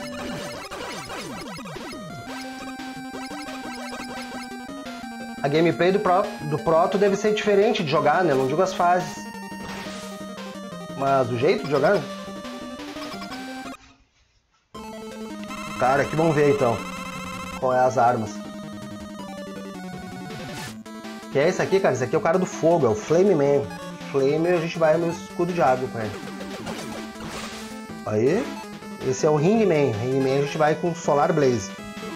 A gameplay do, Pro, do Proto deve ser diferente de jogar, né? Não digo as fases. Mas o jeito de jogar... Cara, aqui vamos ver então qual é as armas. Que é esse aqui, cara? Esse aqui é o cara do fogo, é o Flame Man. Flame, a gente vai no escudo de água com ele. Aí, esse é o Ring Man. Ring Man a gente vai com Solar Blaze.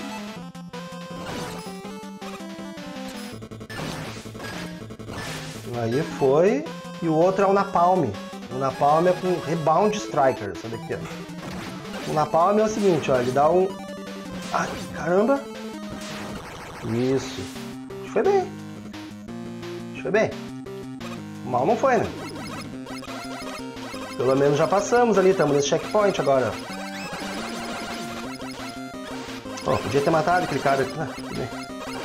Aí foi. E o outro é o Napalm. O Napalm é com Rebound Striker. Essa daqui, ó. O Napalm é o seguinte, ó. Ele dá um... Ai, caramba! Isso. Acho que foi bem. Acho que foi bem. Mal não foi, né? Pelo menos já passamos ali. Estamos nesse checkpoint agora. Ó, podia ter matado aquele cara aqui. Ah, tudo bem.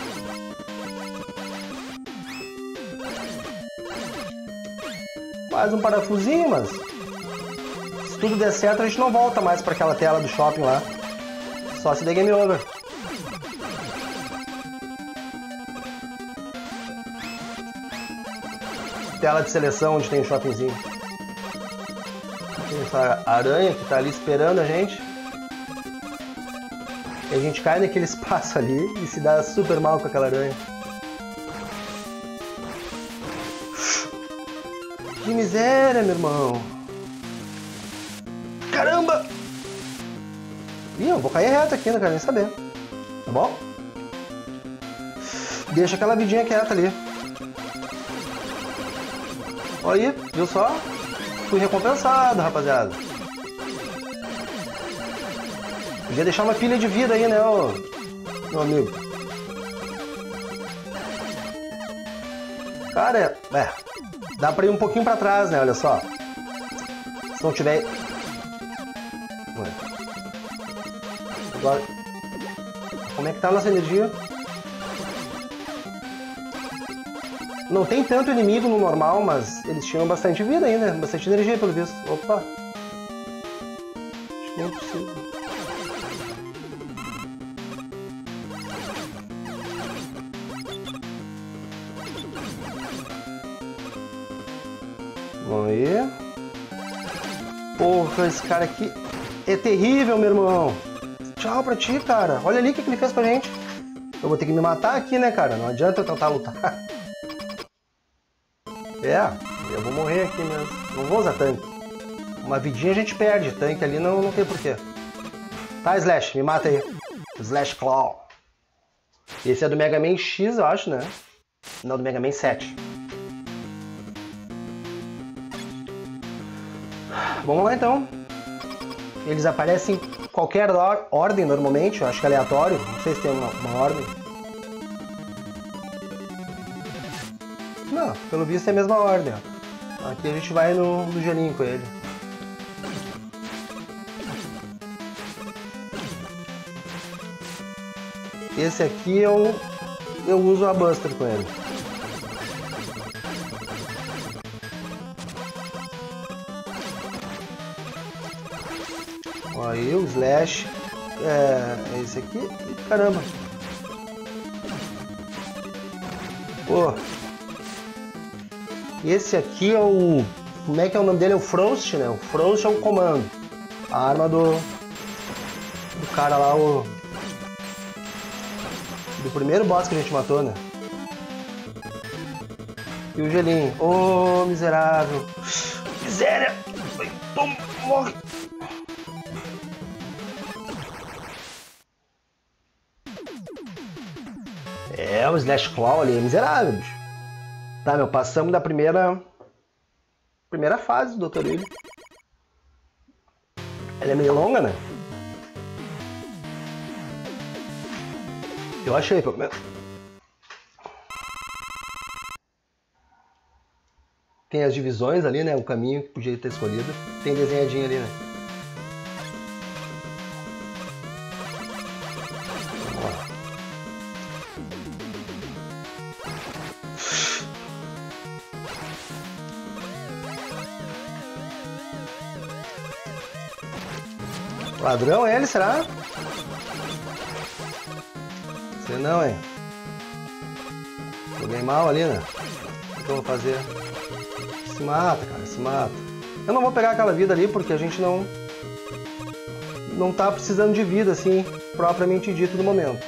Mais um parafusinho, mas... Se tudo der certo, a gente não volta mais para aquela tela do shopping lá. Só se der game over. Tela de seleção onde tem um shoppingzinho. Tem essa aranha que tá ali esperando a gente. E a gente cai naquele espaço ali e se dá super mal com aquela aranha. Que miséria, meu irmão. Caramba! Ih, eu vou cair reto aqui, não quero nem saber. Tá bom? Deixa aquela vidinha quieta ali. Olha aí, viu só? Fui recompensado, rapaziada. Podia deixar uma pilha de vida aí, né, ô, meu amigo? Cara, é, dá pra ir um pouquinho pra trás, né, olha só. Se não tiver... Ué. Agora... Como é que tá a nossa energia? Não tem tanto inimigo no normal, mas eles tinham bastante vida ainda, bastante energia pelo visto. Opa! Acho que não é possível. Vamos aí. Porra, esse cara aqui é terrível, meu irmão. Tchau pra ti, cara. Olha ali o que ele fez pra gente. Eu vou ter que me matar aqui, né, cara? Não adianta eu tentar lutar. É, eu vou morrer aqui mesmo. Não vou usar tanque. Uma vidinha a gente perde. Tanque ali não, não tem porquê. Tá, Slash, me mata aí. Slash Claw. Esse é do Mega Man X, eu acho, né? Não, do Mega Man sete. Vamos lá, então. Eles aparecem em qualquer or ordem, normalmente. Eu acho que é aleatório. Não sei se tem uma, uma ordem. Não, pelo visto é a mesma ordem. Ó. Aqui a gente vai no, no gelinho com ele. Esse aqui eu, eu uso a Buster com ele. Aí o Slash é, é esse aqui. Caramba. Pô. Esse aqui é o... Como é que é o nome dele? É o Frost, né? O Frost é o comando. A arma do... Do cara lá, o... Do primeiro boss que a gente matou, né? E o gelinho. Ô, oh, miserável. Miséria! Toma, morre! É, o Slash Claw ali é miserável, bicho. Tá, meu, passamos da primeira primeira fase do doutor Willy. Ela é meio longa, né? Eu achei, pelo menos. Tem as divisões ali, né? O caminho que podia ter escolhido. Tem desenhadinho ali, né? Ladrão é ele, será? Sei não, hein? Joguei mal ali, né? O que eu vou fazer? Se mata, cara, se mata. Eu não vou pegar aquela vida ali porque a gente não... não tá precisando de vida, assim, propriamente dito no momento.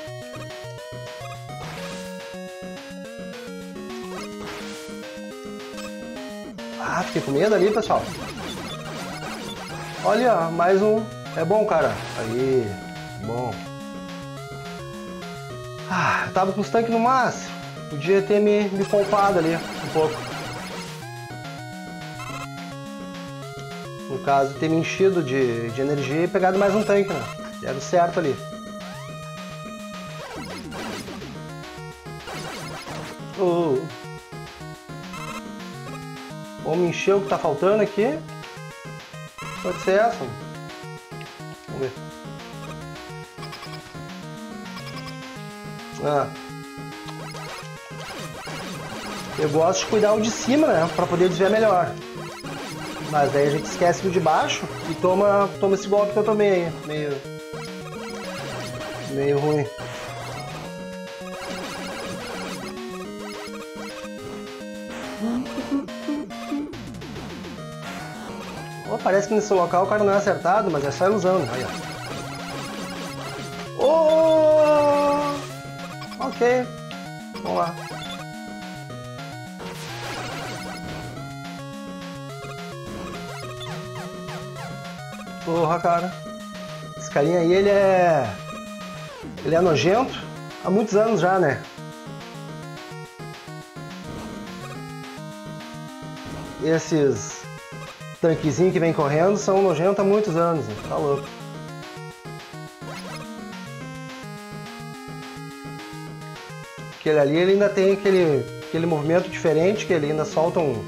Ah, fiquei com medo ali, pessoal. Olha, ó, mais um. É bom, cara. Aí, bom. Ah, eu tava com os tanques no máximo. Podia ter me, me poupado ali um pouco. No caso, ter me enchido de, de energia e pegado mais um tanque, né? Era o certo ali. Oh. Vamos me encher o que tá faltando aqui. Pode ser essa. Vamos ver. Ah. Eu gosto de cuidar o de cima, né? Pra poder desviar melhor. Mas daí a gente esquece do de baixo e toma, toma esse golpe que eu tomei aí. Meio... Meio ruim. Oh, parece que nesse local o cara não é acertado, mas é só ilusão. Aí, ó. Oh! Ok. Vamos lá. Porra, cara. Esse carinha aí, ele é... Ele é nojento há muitos anos já, né? Esses tanquezinhos que vem correndo são nojentos há muitos anos, né? Tá louco. Aquele ali, ele ainda tem aquele, aquele movimento diferente, que ele ainda solta um...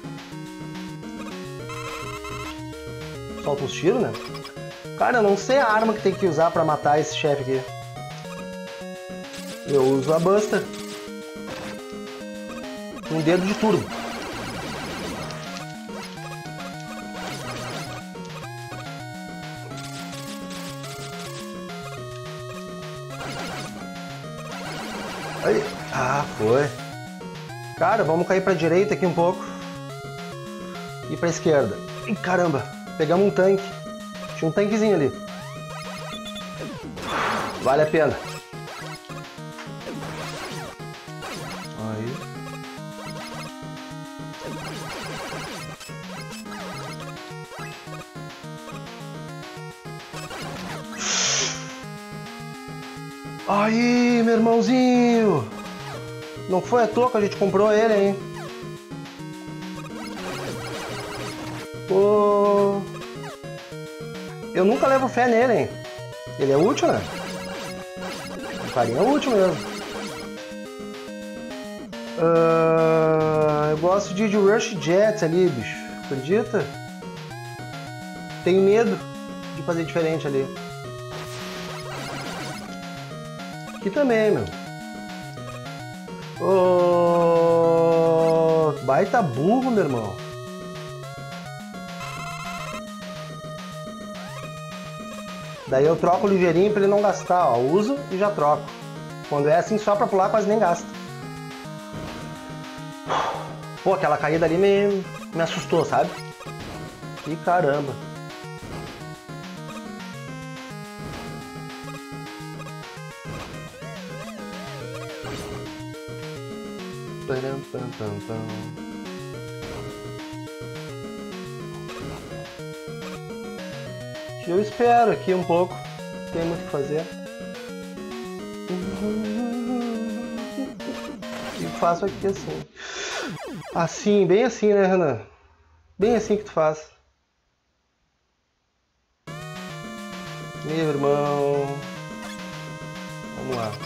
Solta uns tiros, né? Cara, eu não sei a arma que tem que usar pra matar esse chefe aqui. Eu uso a Buster. Um dedo de turbo. Aí. Ah, foi. Cara, vamos cair pra direita aqui um pouco. E pra esquerda. Ih, caramba. Pegamos um tanque. Tinha um tanquezinho ali. Vale a pena. Aí. Aí, meu irmãozinho. Não foi à toa que a gente comprou ele, hein? Pô... Eu nunca levo fé nele, hein? Ele é útil, né? O carinha é útil mesmo. Uh, eu gosto de, de Rush Jets ali, bicho. Acredita? Tenho medo de fazer diferente ali. Aqui também, meu. Oh, baita burro, meu irmão. Daí eu troco ligeirinho pra ele não gastar, ó. Uso e já troco. Quando é assim só pra pular, quase nem gasta. Pô, aquela caída ali me, me assustou, sabe? Que caramba. Pam, pam, pam, pam. Eu espero aqui um pouco, não tem muito o que fazer. E faço aqui assim. Assim, bem assim, né, Renan? Bem assim que tu faz. Meu irmão. Vamos lá.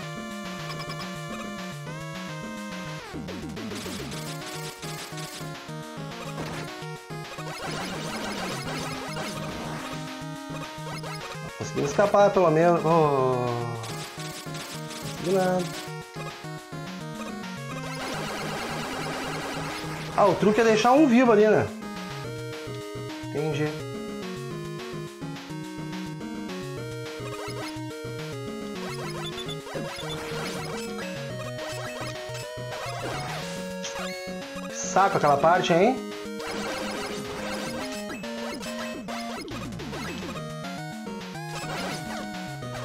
Consegui escapar pelo menos. Oh. Não consegui nada. Ah, o truque é deixar um vivo ali, né? Entendi. Que saco aquela parte, hein?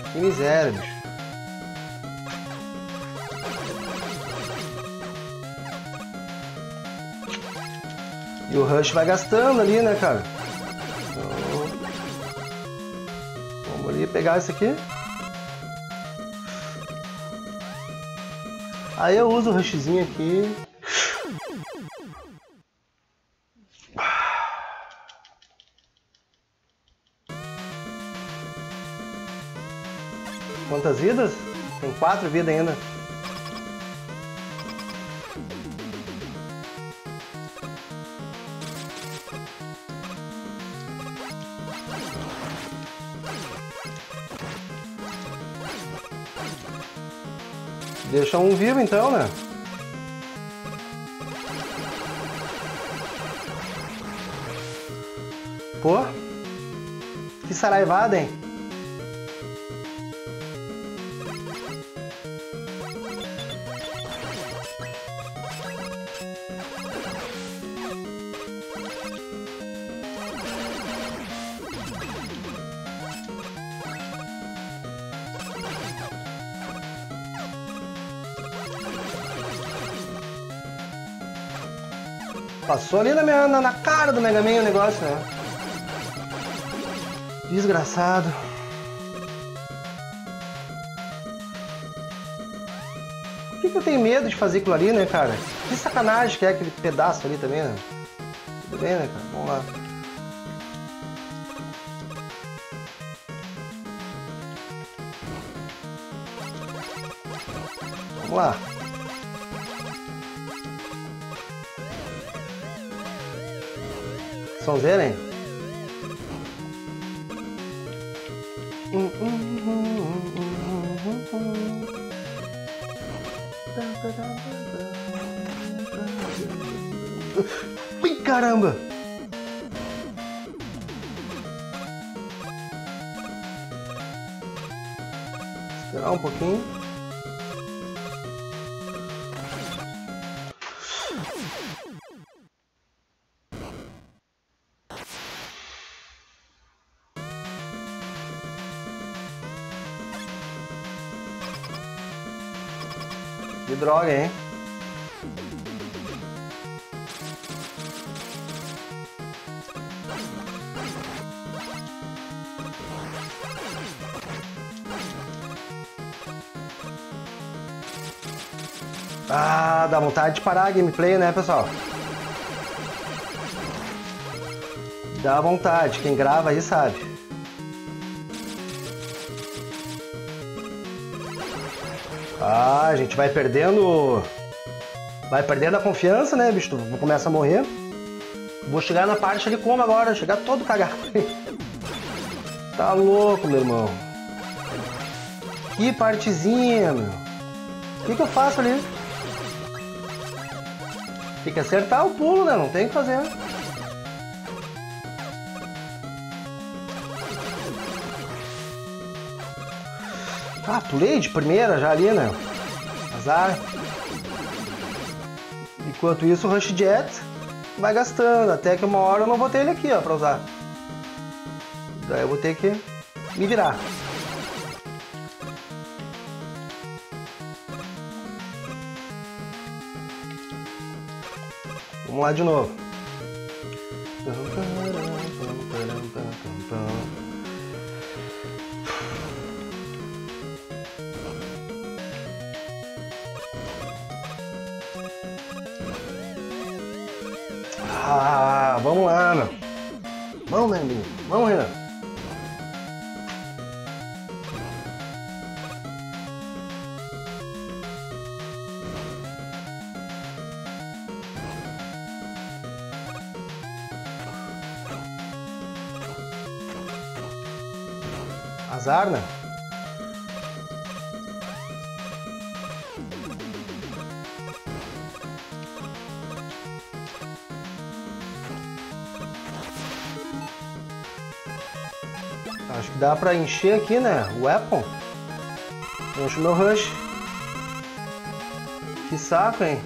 Que miséria, bicho. E o Rush vai gastando ali, né, cara? Então, vamos ali pegar esse aqui. Aí eu uso o Rushzinho aqui. Quantas vidas? Tem quatro vidas ainda. Deixa um vivo então, né? Pô, que saraivada, hein? Passou ali na, minha, na, na cara do Mega Man o negócio, né? Desgraçado. Por que, que eu tenho medo de fazer aquilo ali, né, cara? Que sacanagem que é aquele pedaço ali também, né? Tudo bem, né, cara? Vamos lá. Vamos lá. Sonzeira, hein? Ui, caramba! Esperar um pouquinho. Que droga, hein? Ah, dá vontade de parar a gameplay, né, pessoal? Dá vontade, quem grava aí sabe. Ah, a gente vai perdendo... Vai perdendo a confiança, né, bicho? Começa a morrer. Vou chegar na parte ali como agora? Chegar todo cagado. Tá louco, meu irmão. Que partezinha, meu. O que que eu faço ali? Tem que acertar o pulo, né? Não tem o que fazer. Ah, pulei de primeira já ali, né? Azar. Enquanto isso, o Rush Jet vai gastando. Até que uma hora eu não vou ter ele aqui, ó, pra usar. Daí eu vou ter que me virar. Vamos lá de novo. Ah, vamos lá, meu. Vamos, né, menino? Vamos, Renan. Azar, né? Acho que dá pra encher aqui, né? O Weapon. Enche o meu Rush. Que saco, hein?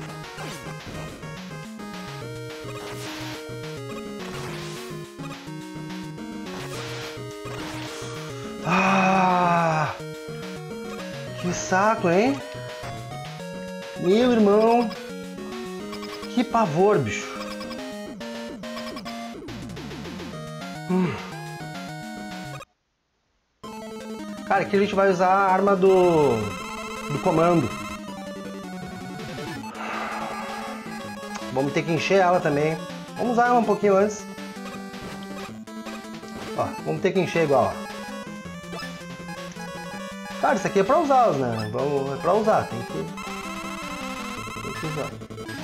Ah! Que saco, hein? Meu irmão. Que pavor, bicho. Hum. Cara, aqui a gente vai usar a arma do, do comando. Vamos ter que encher ela também. Vamos usar ela um pouquinho antes. Ó, vamos ter que encher igual, ó. Cara, isso aqui é pra usar, né? Vamos, é pra usar, tem que, tem que usar.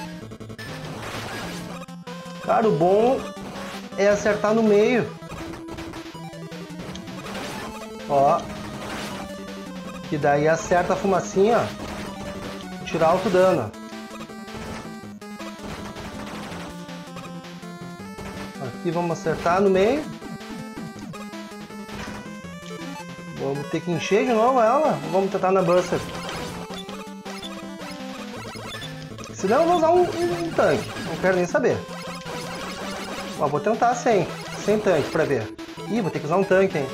Cara, o bom é acertar no meio. Ó. Que daí acerta a fumacinha, ó. Tirar alto dano. Aqui vamos acertar no meio. Vamos ter que encher de novo ela. Vamos tentar na Buster. Senão eu vou usar um, um, um tanque. Não quero nem saber. Ó, vou tentar sem. Sem tanque pra ver. Ih, vou ter que usar um tanque, hein.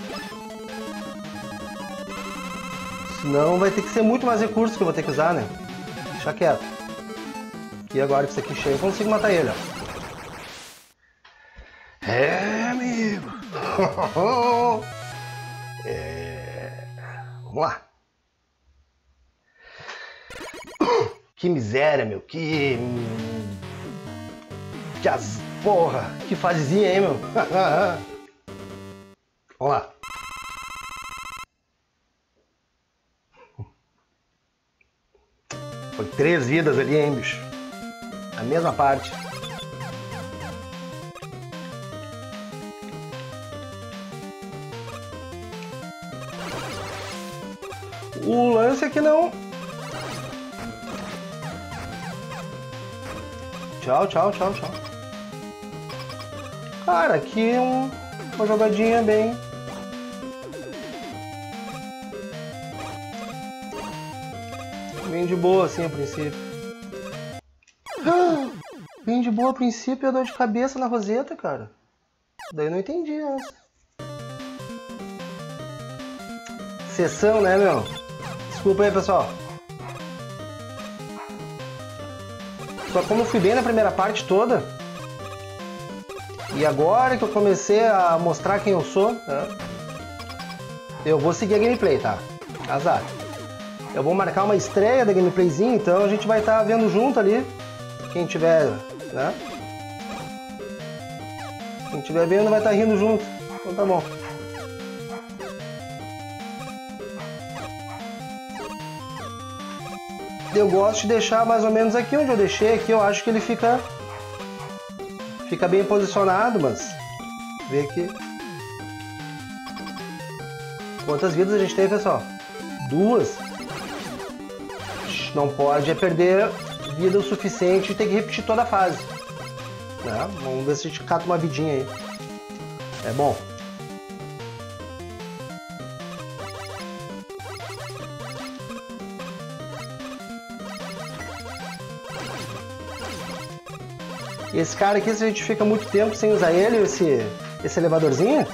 Senão vai ter que ser muito mais recursos que eu vou ter que usar, né? Deixa quieto. E agora que isso aqui cheio, eu consigo matar ele, ó. É, amigo. É... Vamos lá. Que miséria, meu. Que... Que as... Porra. Que fasezinha, hein, meu. Vamos lá. Foi três vidas ali, hein, bicho. A mesma parte. O lance é que não... Tchau, tchau, tchau, tchau. Cara, aqui é um... uma jogadinha bem... Bem de boa, assim, a princípio. Ah, bem de boa a princípio e a dor de cabeça na roseta, cara. Daí eu não entendi essa. Sessão, né, meu? Desculpa aí, pessoal. Só como eu fui bem na primeira parte toda, e agora que eu comecei a mostrar quem eu sou, né, eu vou seguir a gameplay, tá? Azar. Eu vou marcar uma estreia da gameplayzinha, então a gente vai estar vendo junto ali. Quem tiver, né? Quem tiver vendo vai estar rindo junto. Então tá bom. Eu gosto de deixar mais ou menos aqui onde eu deixei. Aqui eu acho que ele fica fica bem posicionado, mas vê aqui. Quantas vidas a gente tem, pessoal? Duas. Não pode é perder vida o suficiente e ter que repetir toda a fase. Né? Vamos ver se a gente cata uma vidinha aí. É bom. E esse cara aqui, se a gente fica muito tempo sem usar ele, esse, esse elevadorzinho,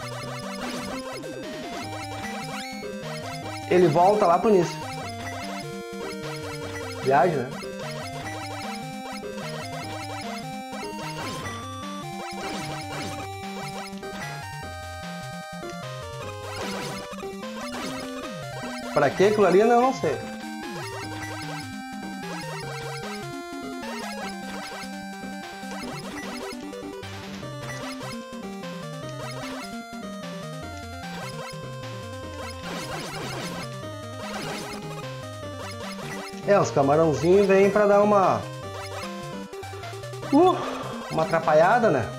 ele volta lá pro início. Viagem, né? Pra que aquilo ali, eu não sei. É, os camarãozinhos vêm pra dar uma... Uh, uma atrapalhada, né?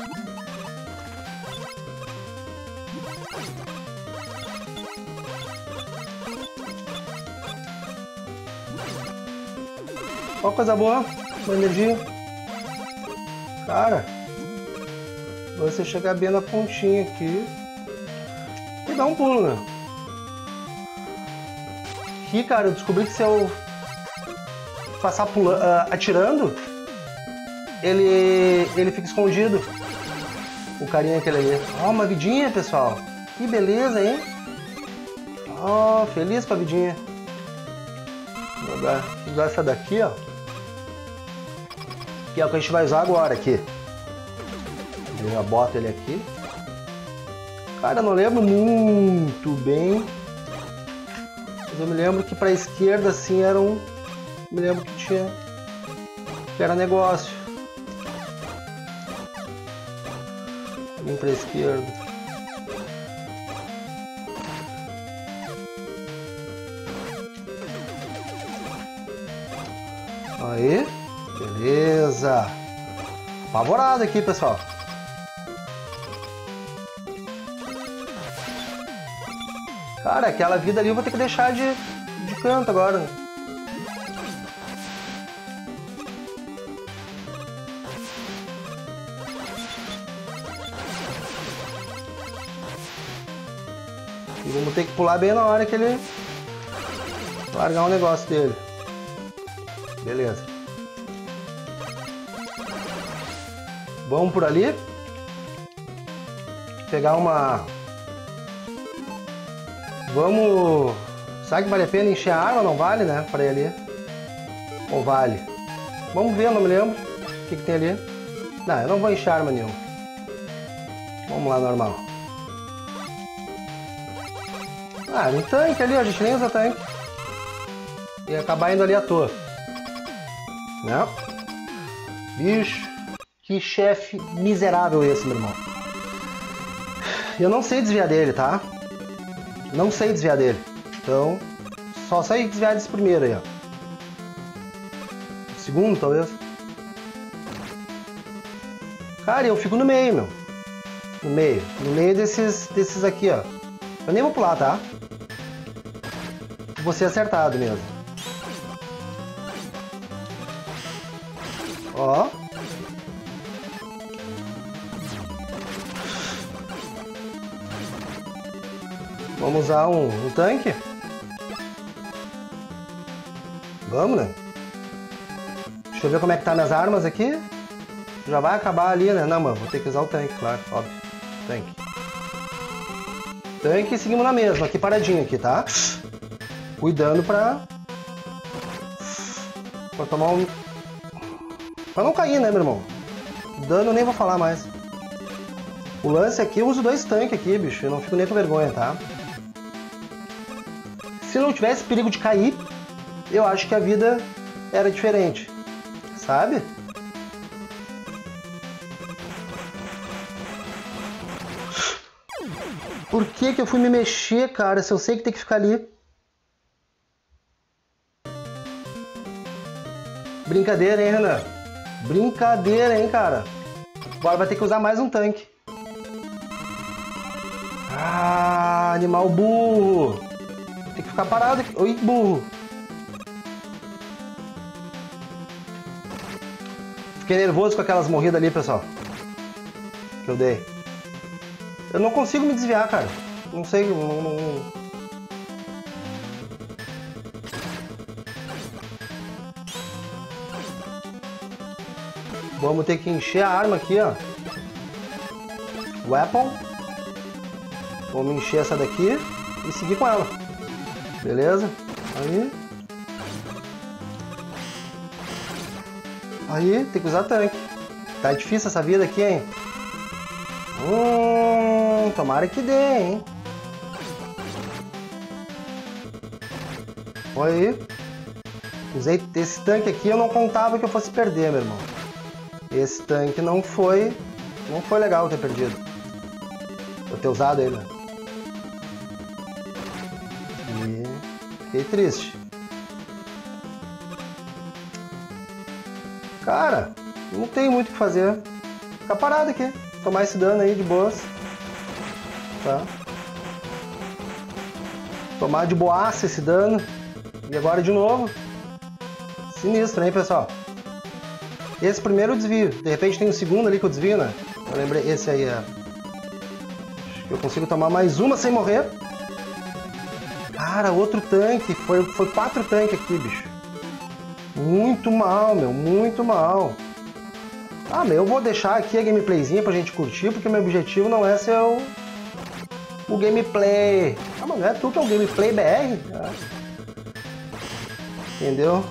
Ó, coisa boa, uma energia. Cara, você chegar bem na pontinha aqui e dar um pulo, né? Aqui, cara, eu descobri que se eu passar pula, uh, atirando, ele, ele fica escondido. O carinha aquele ali. Ó, uma vidinha, pessoal. Que beleza, hein? Ó, feliz com a vidinha. Vou usar essa daqui, ó. Que é o que a gente vai usar agora aqui. Eu boto ele aqui. Cara, eu não lembro muito bem. Mas eu me lembro que pra esquerda, assim, era um... Me lembro que tinha... Que era negócio. Vim pra esquerda. Aí, beleza. Apavorado aqui, pessoal. Cara, aquela vida ali eu vou ter que deixar de, de canto agora. E vamos ter que pular bem na hora que ele largar o negócio dele. Beleza. Vamos por ali. Pegar uma... Vamos... Será que vale a pena encher a arma? Não vale, né? Pra ir ali. Ou vale? Vamos ver, não me lembro. O que, que tem ali? Não, eu não vou encher a arma nenhuma. Vamos lá, normal. Ah, um tanque ali, a gente nem usa tanque. Ia acabar indo ali à toa. Não. Bicho, que chefe miserável esse, meu irmão. Eu não sei desviar dele, tá? Não sei desviar dele. Então, só sei desviar desse primeiro aí, ó. Segundo, talvez. Cara, eu fico no meio, meu. No meio. No meio desses, desses aqui, ó. Eu nem vou pular, tá? Vou ser acertado mesmo. Ó. Vamos usar um, um tanque? Vamos, né? Deixa eu ver como é que tá minhas armas aqui. Já vai acabar ali, né? Não, mano, vou ter que usar o tanque, claro, óbvio. Tanque. Tanque e seguimos na mesma, aqui paradinho aqui, tá? Cuidando pra... Pra tomar um... Pra não cair, né, meu irmão? Dano eu nem vou falar mais. O lance aqui, eu uso dois tanques aqui, bicho. Eu não fico nem com vergonha, tá? Se não tivesse perigo de cair, eu acho que a vida era diferente. Sabe? Por que que eu fui me mexer, cara, se eu sei que tem que ficar ali? Brincadeira, hein, Renan? Brincadeira, hein, cara? Agora vai ter que usar mais um tanque. Ah, animal burro. Tem que ficar parado aqui. Oi, burro. Fiquei nervoso com aquelas morridas ali, pessoal. Que eu dei. Eu não consigo me desviar, cara. Não sei, não... não... Vamos ter que encher a arma aqui, ó. Weapon. Vamos encher essa daqui e seguir com ela. Beleza? Aí. Aí, tem que usar tanque. Tá difícil essa vida aqui, hein? Hum, tomara que dê, hein? Olha aí. Usei esse tanque aqui, eu não contava que eu fosse perder, meu irmão. Esse tanque não foi... Não foi legal ter perdido. Eu ter usado ele, né? E... Fiquei triste. Cara, não tem muito o que fazer. Ficar parado aqui. Tomar esse dano aí de boas. Tá? Tomar de boaça esse dano. E agora de novo. Sinistro, hein, pessoal? Esse primeiro eu desvio. De repente tem um segundo ali que eu desvio, né? Eu lembrei, esse aí é... Acho que eu consigo tomar mais uma sem morrer. Cara, outro tanque. Foi, foi quatro tanques aqui, bicho. Muito mal, meu. Muito mal. Ah, meu, eu vou deixar aqui a gameplayzinha pra gente curtir, porque meu objetivo não é ser o... O gameplay. Ah, mas não é tu que é o gameplay B R? Ah. Entendeu?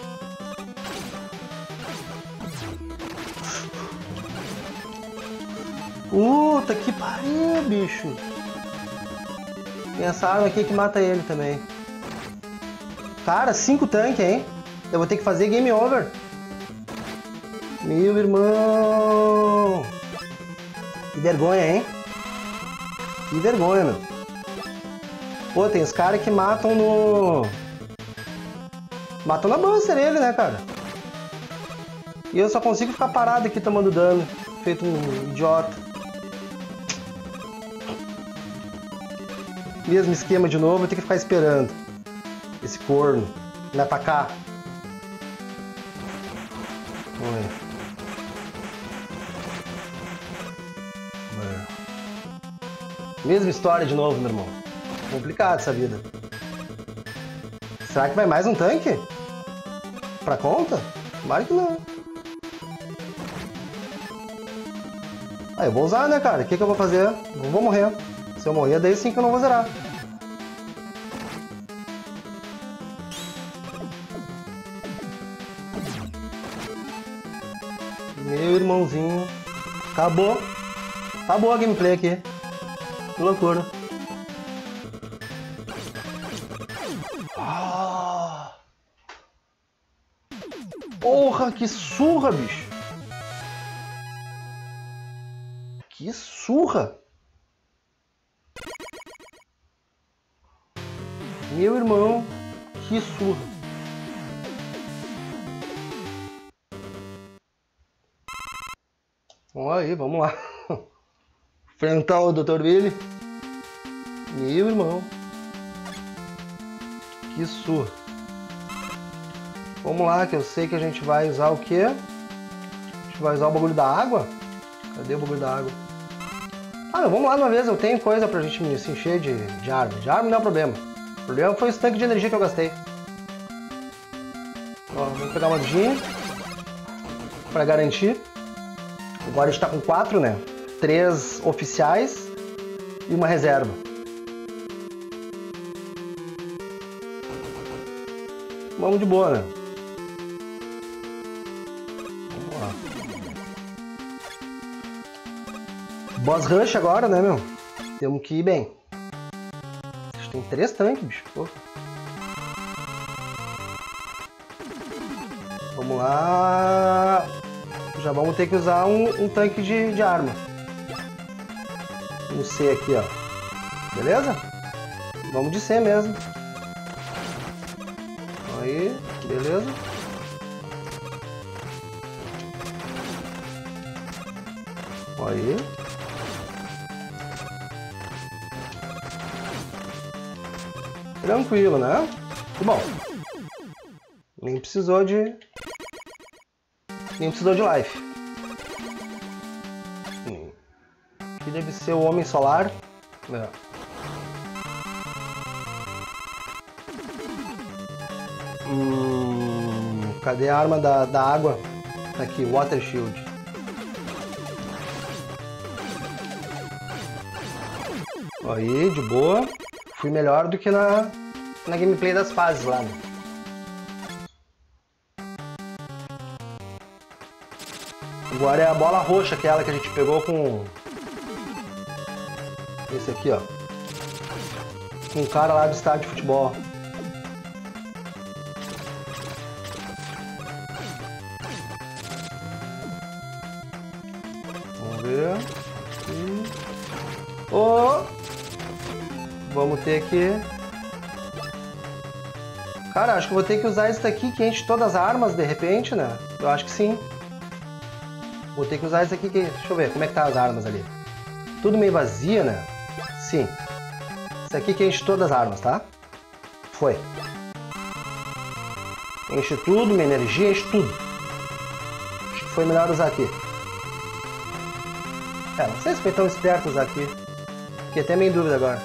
Puta que pariu, bicho. Tem essa arma aqui que mata ele também. Cara, cinco tanques, hein? Eu vou ter que fazer game over. Meu irmão. Que vergonha, hein? Que vergonha, meu. Pô, tem os caras que matam no... Matam na Buster ele, né, cara? E eu só consigo ficar parado aqui tomando dano. Feito um idiota. Mesmo esquema de novo, eu tenho que ficar esperando esse corno me atacar. Vamos ver. Mesma história de novo, meu irmão. Complicado essa vida. Será que vai mais um tanque? Pra conta? Tomara que não. Ah, eu vou usar, né, cara? O que, que eu vou fazer? Não vou morrer. Se eu morrer, daí sim que eu não vou zerar. Meu irmãozinho. Acabou. Acabou a gameplay aqui. Que loucura. Ah! Porra, que surra, bicho. Que surra. Meu irmão, que surra. Vamos aí, vamos lá. Enfrentar o doutor Billy. Meu irmão. Que surra. Vamos lá, que eu sei que a gente vai usar o quê? A gente vai usar o bagulho da água? Cadê o bagulho da água? Ah, vamos lá de uma vez, eu tenho coisa pra gente se encher de, de arma. De arma não é problema. O problema foi esse tanque de energia que eu gastei. Ó, vamos pegar uma vidinha pra garantir. Agora a gente tá com quatro, né? Três oficiais e uma reserva. Vamos de boa, né? Vamos lá. Boss rush agora, né, meu? Temos que ir bem. A gente tem três tanques, bicho. Pô. Vamos lá. Já vamos ter que usar um, um tanque de, de arma. Um C aqui, ó. Beleza? Vamos de C mesmo. Aí, beleza. Aí. Tranquilo, né? Bom. Nem precisou de... Nem precisou de life. Hum. Aqui deve ser o Homem Solar. É. Hum, cadê a arma da, da água? Tá aqui, Water Shield. Aí, de boa. Fui melhor do que na, na gameplay das fases lá, né? Agora é a bola roxa, aquela que a gente pegou com... Esse aqui, ó. Com o cara lá do estádio de futebol. Vamos ver. E... Oh! Vamos ter que... Cara, acho que vou ter que usar esse daqui que enche todas as armas, de repente, né? Eu acho que sim. Vou ter que usar esse aqui que... Deixa eu ver, como é que tá as armas ali. Tudo meio vazia, né? Sim. Esse aqui que enche todas as armas, tá? Foi. Enche tudo, minha energia, enche tudo. Acho que foi melhor usar aqui. É, não sei se foi tão esperto usar aqui. Fiquei até meio em dúvida agora.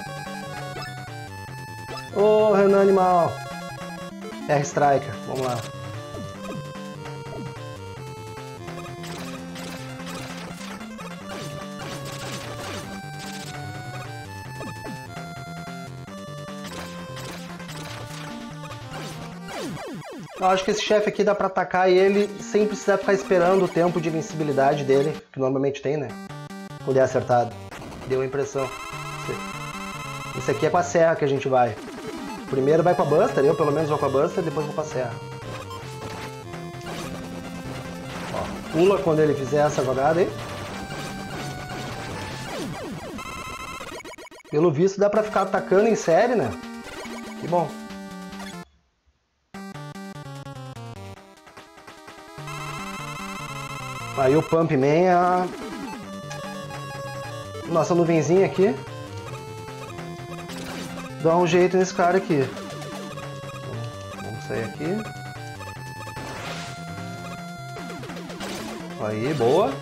Ô, oh, Renan Animal. R-Striker, vamos lá. Eu acho que esse chefe aqui dá pra atacar ele sem precisar ficar esperando o tempo de invencibilidade dele, que normalmente tem, né? Quando é acertado. Deu a impressão. Esse aqui é com a serra que a gente vai. Primeiro vai com a Buster, eu pelo menos vou com a Buster, depois vou com a serra. Ó, pula quando ele fizer essa jogada aí. Pelo visto dá pra ficar atacando em série, né? Que bom. Aí o Pump Man é a nossa nuvenzinha aqui. Dá um jeito nesse cara aqui. Vamos sair aqui. Aí, boa.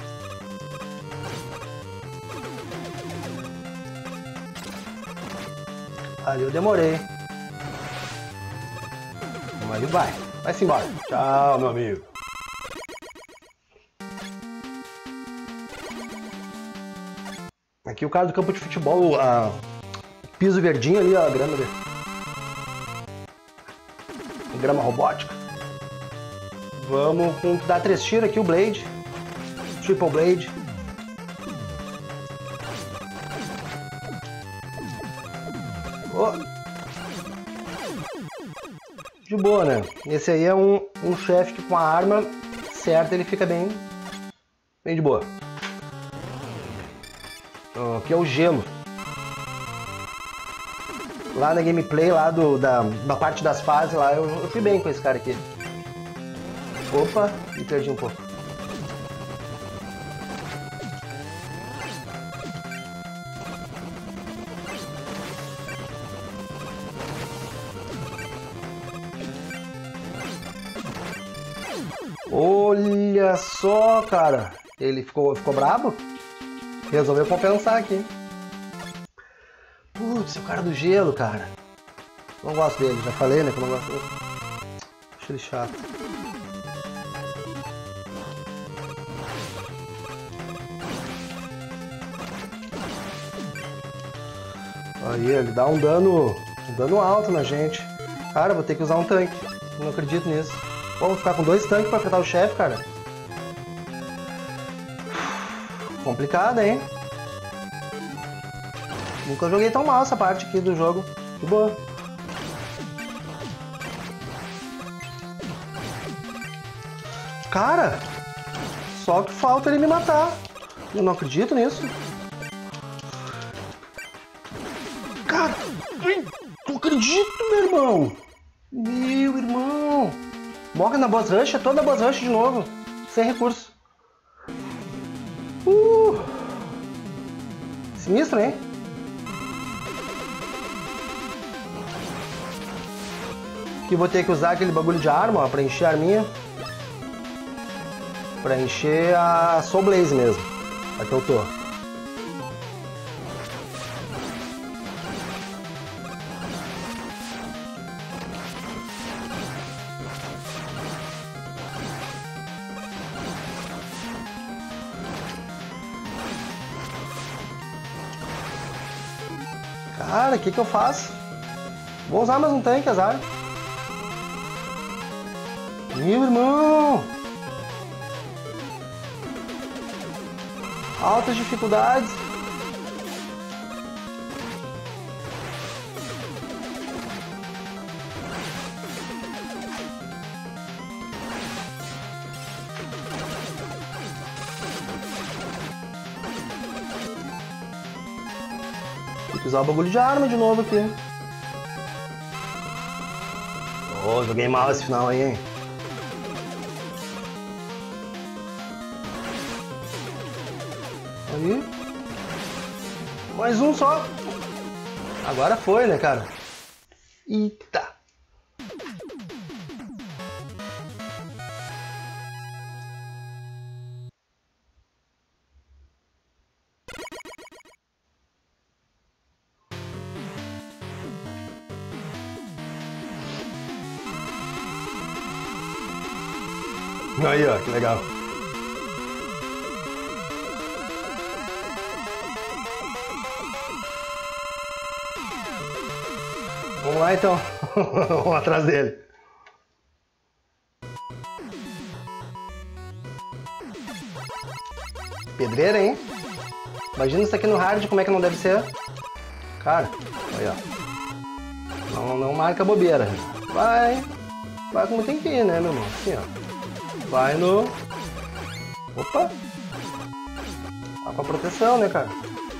Ali eu demorei. Aí vai. Vai-se embora. Tchau, meu amigo. Aqui o cara do campo de futebol, a piso verdinho ali, ó, a grama ali. Grama robótica. Vamos com, dar três tiros aqui o Blade. Triple Blade. Oh. De boa, né? Esse aí é um, um chefe que com a arma certa ele fica bem, bem de boa. Aqui é o gelo. Lá na gameplay, lá do, da, da parte das fases, lá eu, eu fui bem com esse cara aqui. Opa, me perdi um pouco. Olha só, cara. Ele ficou, ficou brabo? Resolveu compensar aqui. Putz, o cara do gelo, cara. Não gosto dele, já falei, né, que eu não gosto dele. Acho ele chato. Aí, ele dá um dano, um dano alto na gente. Cara, vou ter que usar um tanque. Não acredito nisso. Pô, vou ficar com dois tanques pra enfrentar o chefe, cara. Complicado, hein? Nunca joguei tão mal essa parte aqui do jogo. Que boa. Cara, só que falta ele me matar. Eu não acredito nisso. Cara, não acredito, meu irmão. Meu irmão. Morre na boss rush, é toda boss rush de novo. Sem recurso. Uh. Sinistro, hein? Aqui vou ter que usar aquele bagulho de arma, ó, pra encher a arminha. Pra encher a Soul Blaze mesmo. Aqui eu tô. Cara, o que que eu faço? Vou usar mais um tanque, azar. Meu irmão! Altas dificuldades. Tem que usar o bagulho de arma de novo aqui. Oh, joguei mal esse final aí, hein? Aí. Mais um só. Agora foi, né, cara? Eita. Aí, ó, que legal. Vamos lá então, vamos atrás dele. pedreira, hein? Imagina isso aqui no hard, como é que não deve ser. Cara, olha, ó. Não, não marca bobeira. Vai. Vai como tem que ir, né, meu irmão? Assim, ó. Vai no... Opa! Vai com a proteção, né, cara?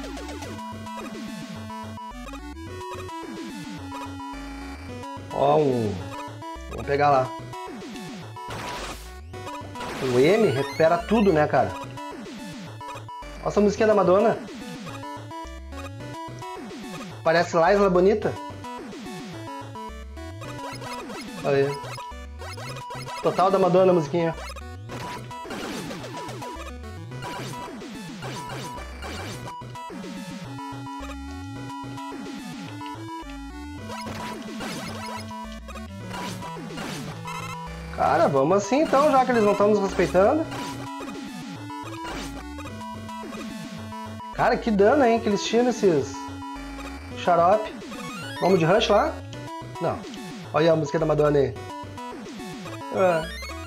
Ó, um... Vamos pegar lá. O M recupera tudo, né, cara? Olha essa musiquinha da Madonna. Parece La Isla Bonita. Aí. Total da Madonna a musiquinha. Cara, vamos assim então, já que eles não estão nos respeitando. Cara, que dano, hein, que eles tiram esses xarope. Vamos de rush lá? Não. Olha a música da Madonna aí. É.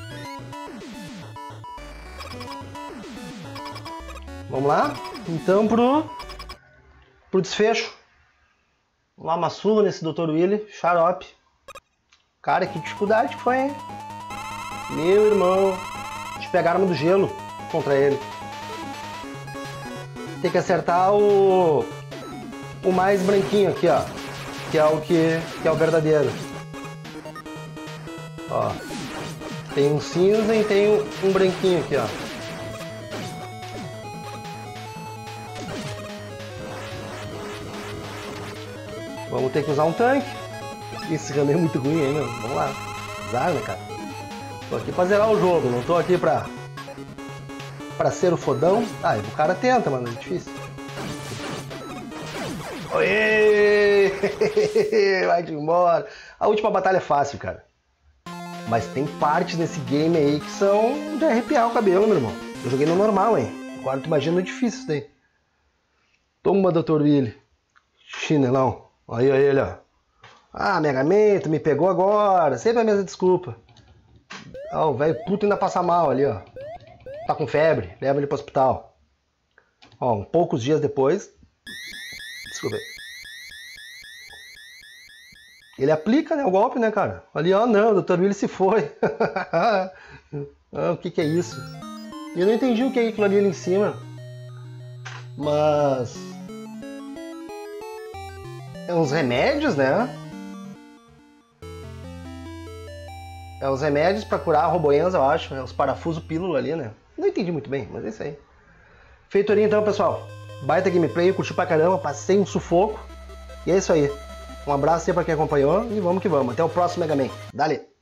Vamos lá? Então pro, pro desfecho. Vamos lá, uma surra nesse doutor Willy, xarope. Cara, que dificuldade que foi, hein? Meu irmão, eles pegaram do gelo contra ele. Tem que acertar o o mais branquinho aqui, ó, que é o que, que é o verdadeiro. Ó, tem um cinza e tem um, um branquinho aqui, ó. Vamos ter que usar um tanque. Esse run é muito ruim, hein, meu? Vamos lá. Azar, né, cara? Tô aqui pra zerar o jogo, não tô aqui pra... pra ser o fodão. Ah, o cara tenta, mano, é difícil. Oê! Vai de embora. A última batalha é fácil, cara. Mas tem partes desse game aí que são de arrepiar o cabelo, meu irmão. Eu joguei no normal, hein? Agora tu imagina o difícil isso daí. Toma, doutor Willy. Chinelão. Aí, aí, ele, ó. Ah, Mega Man, tu me pegou agora. Sempre a mesma desculpa. Ah, o velho puto ainda passa mal ali, ó. Tá com febre, leva ele pro hospital. Ó, um poucos dias depois... Desculpa aí. Ele aplica, né, o golpe, né, cara? Ali, ó, não, o doutor Willy se foi. Ah, o que que é isso? Eu não entendi o que é aquilo ali, ali em cima. Mas... é uns remédios, né? É uns remédios pra curar a roboenza, eu acho. Né? Os parafusos pílula ali, né? Não entendi muito bem, mas é isso aí. Feitoria então, pessoal. Baita gameplay, curti pra caramba, passei um sufoco. E é isso aí. Um abraço aí pra quem acompanhou e vamos que vamos. Até o próximo Mega Man. Dale!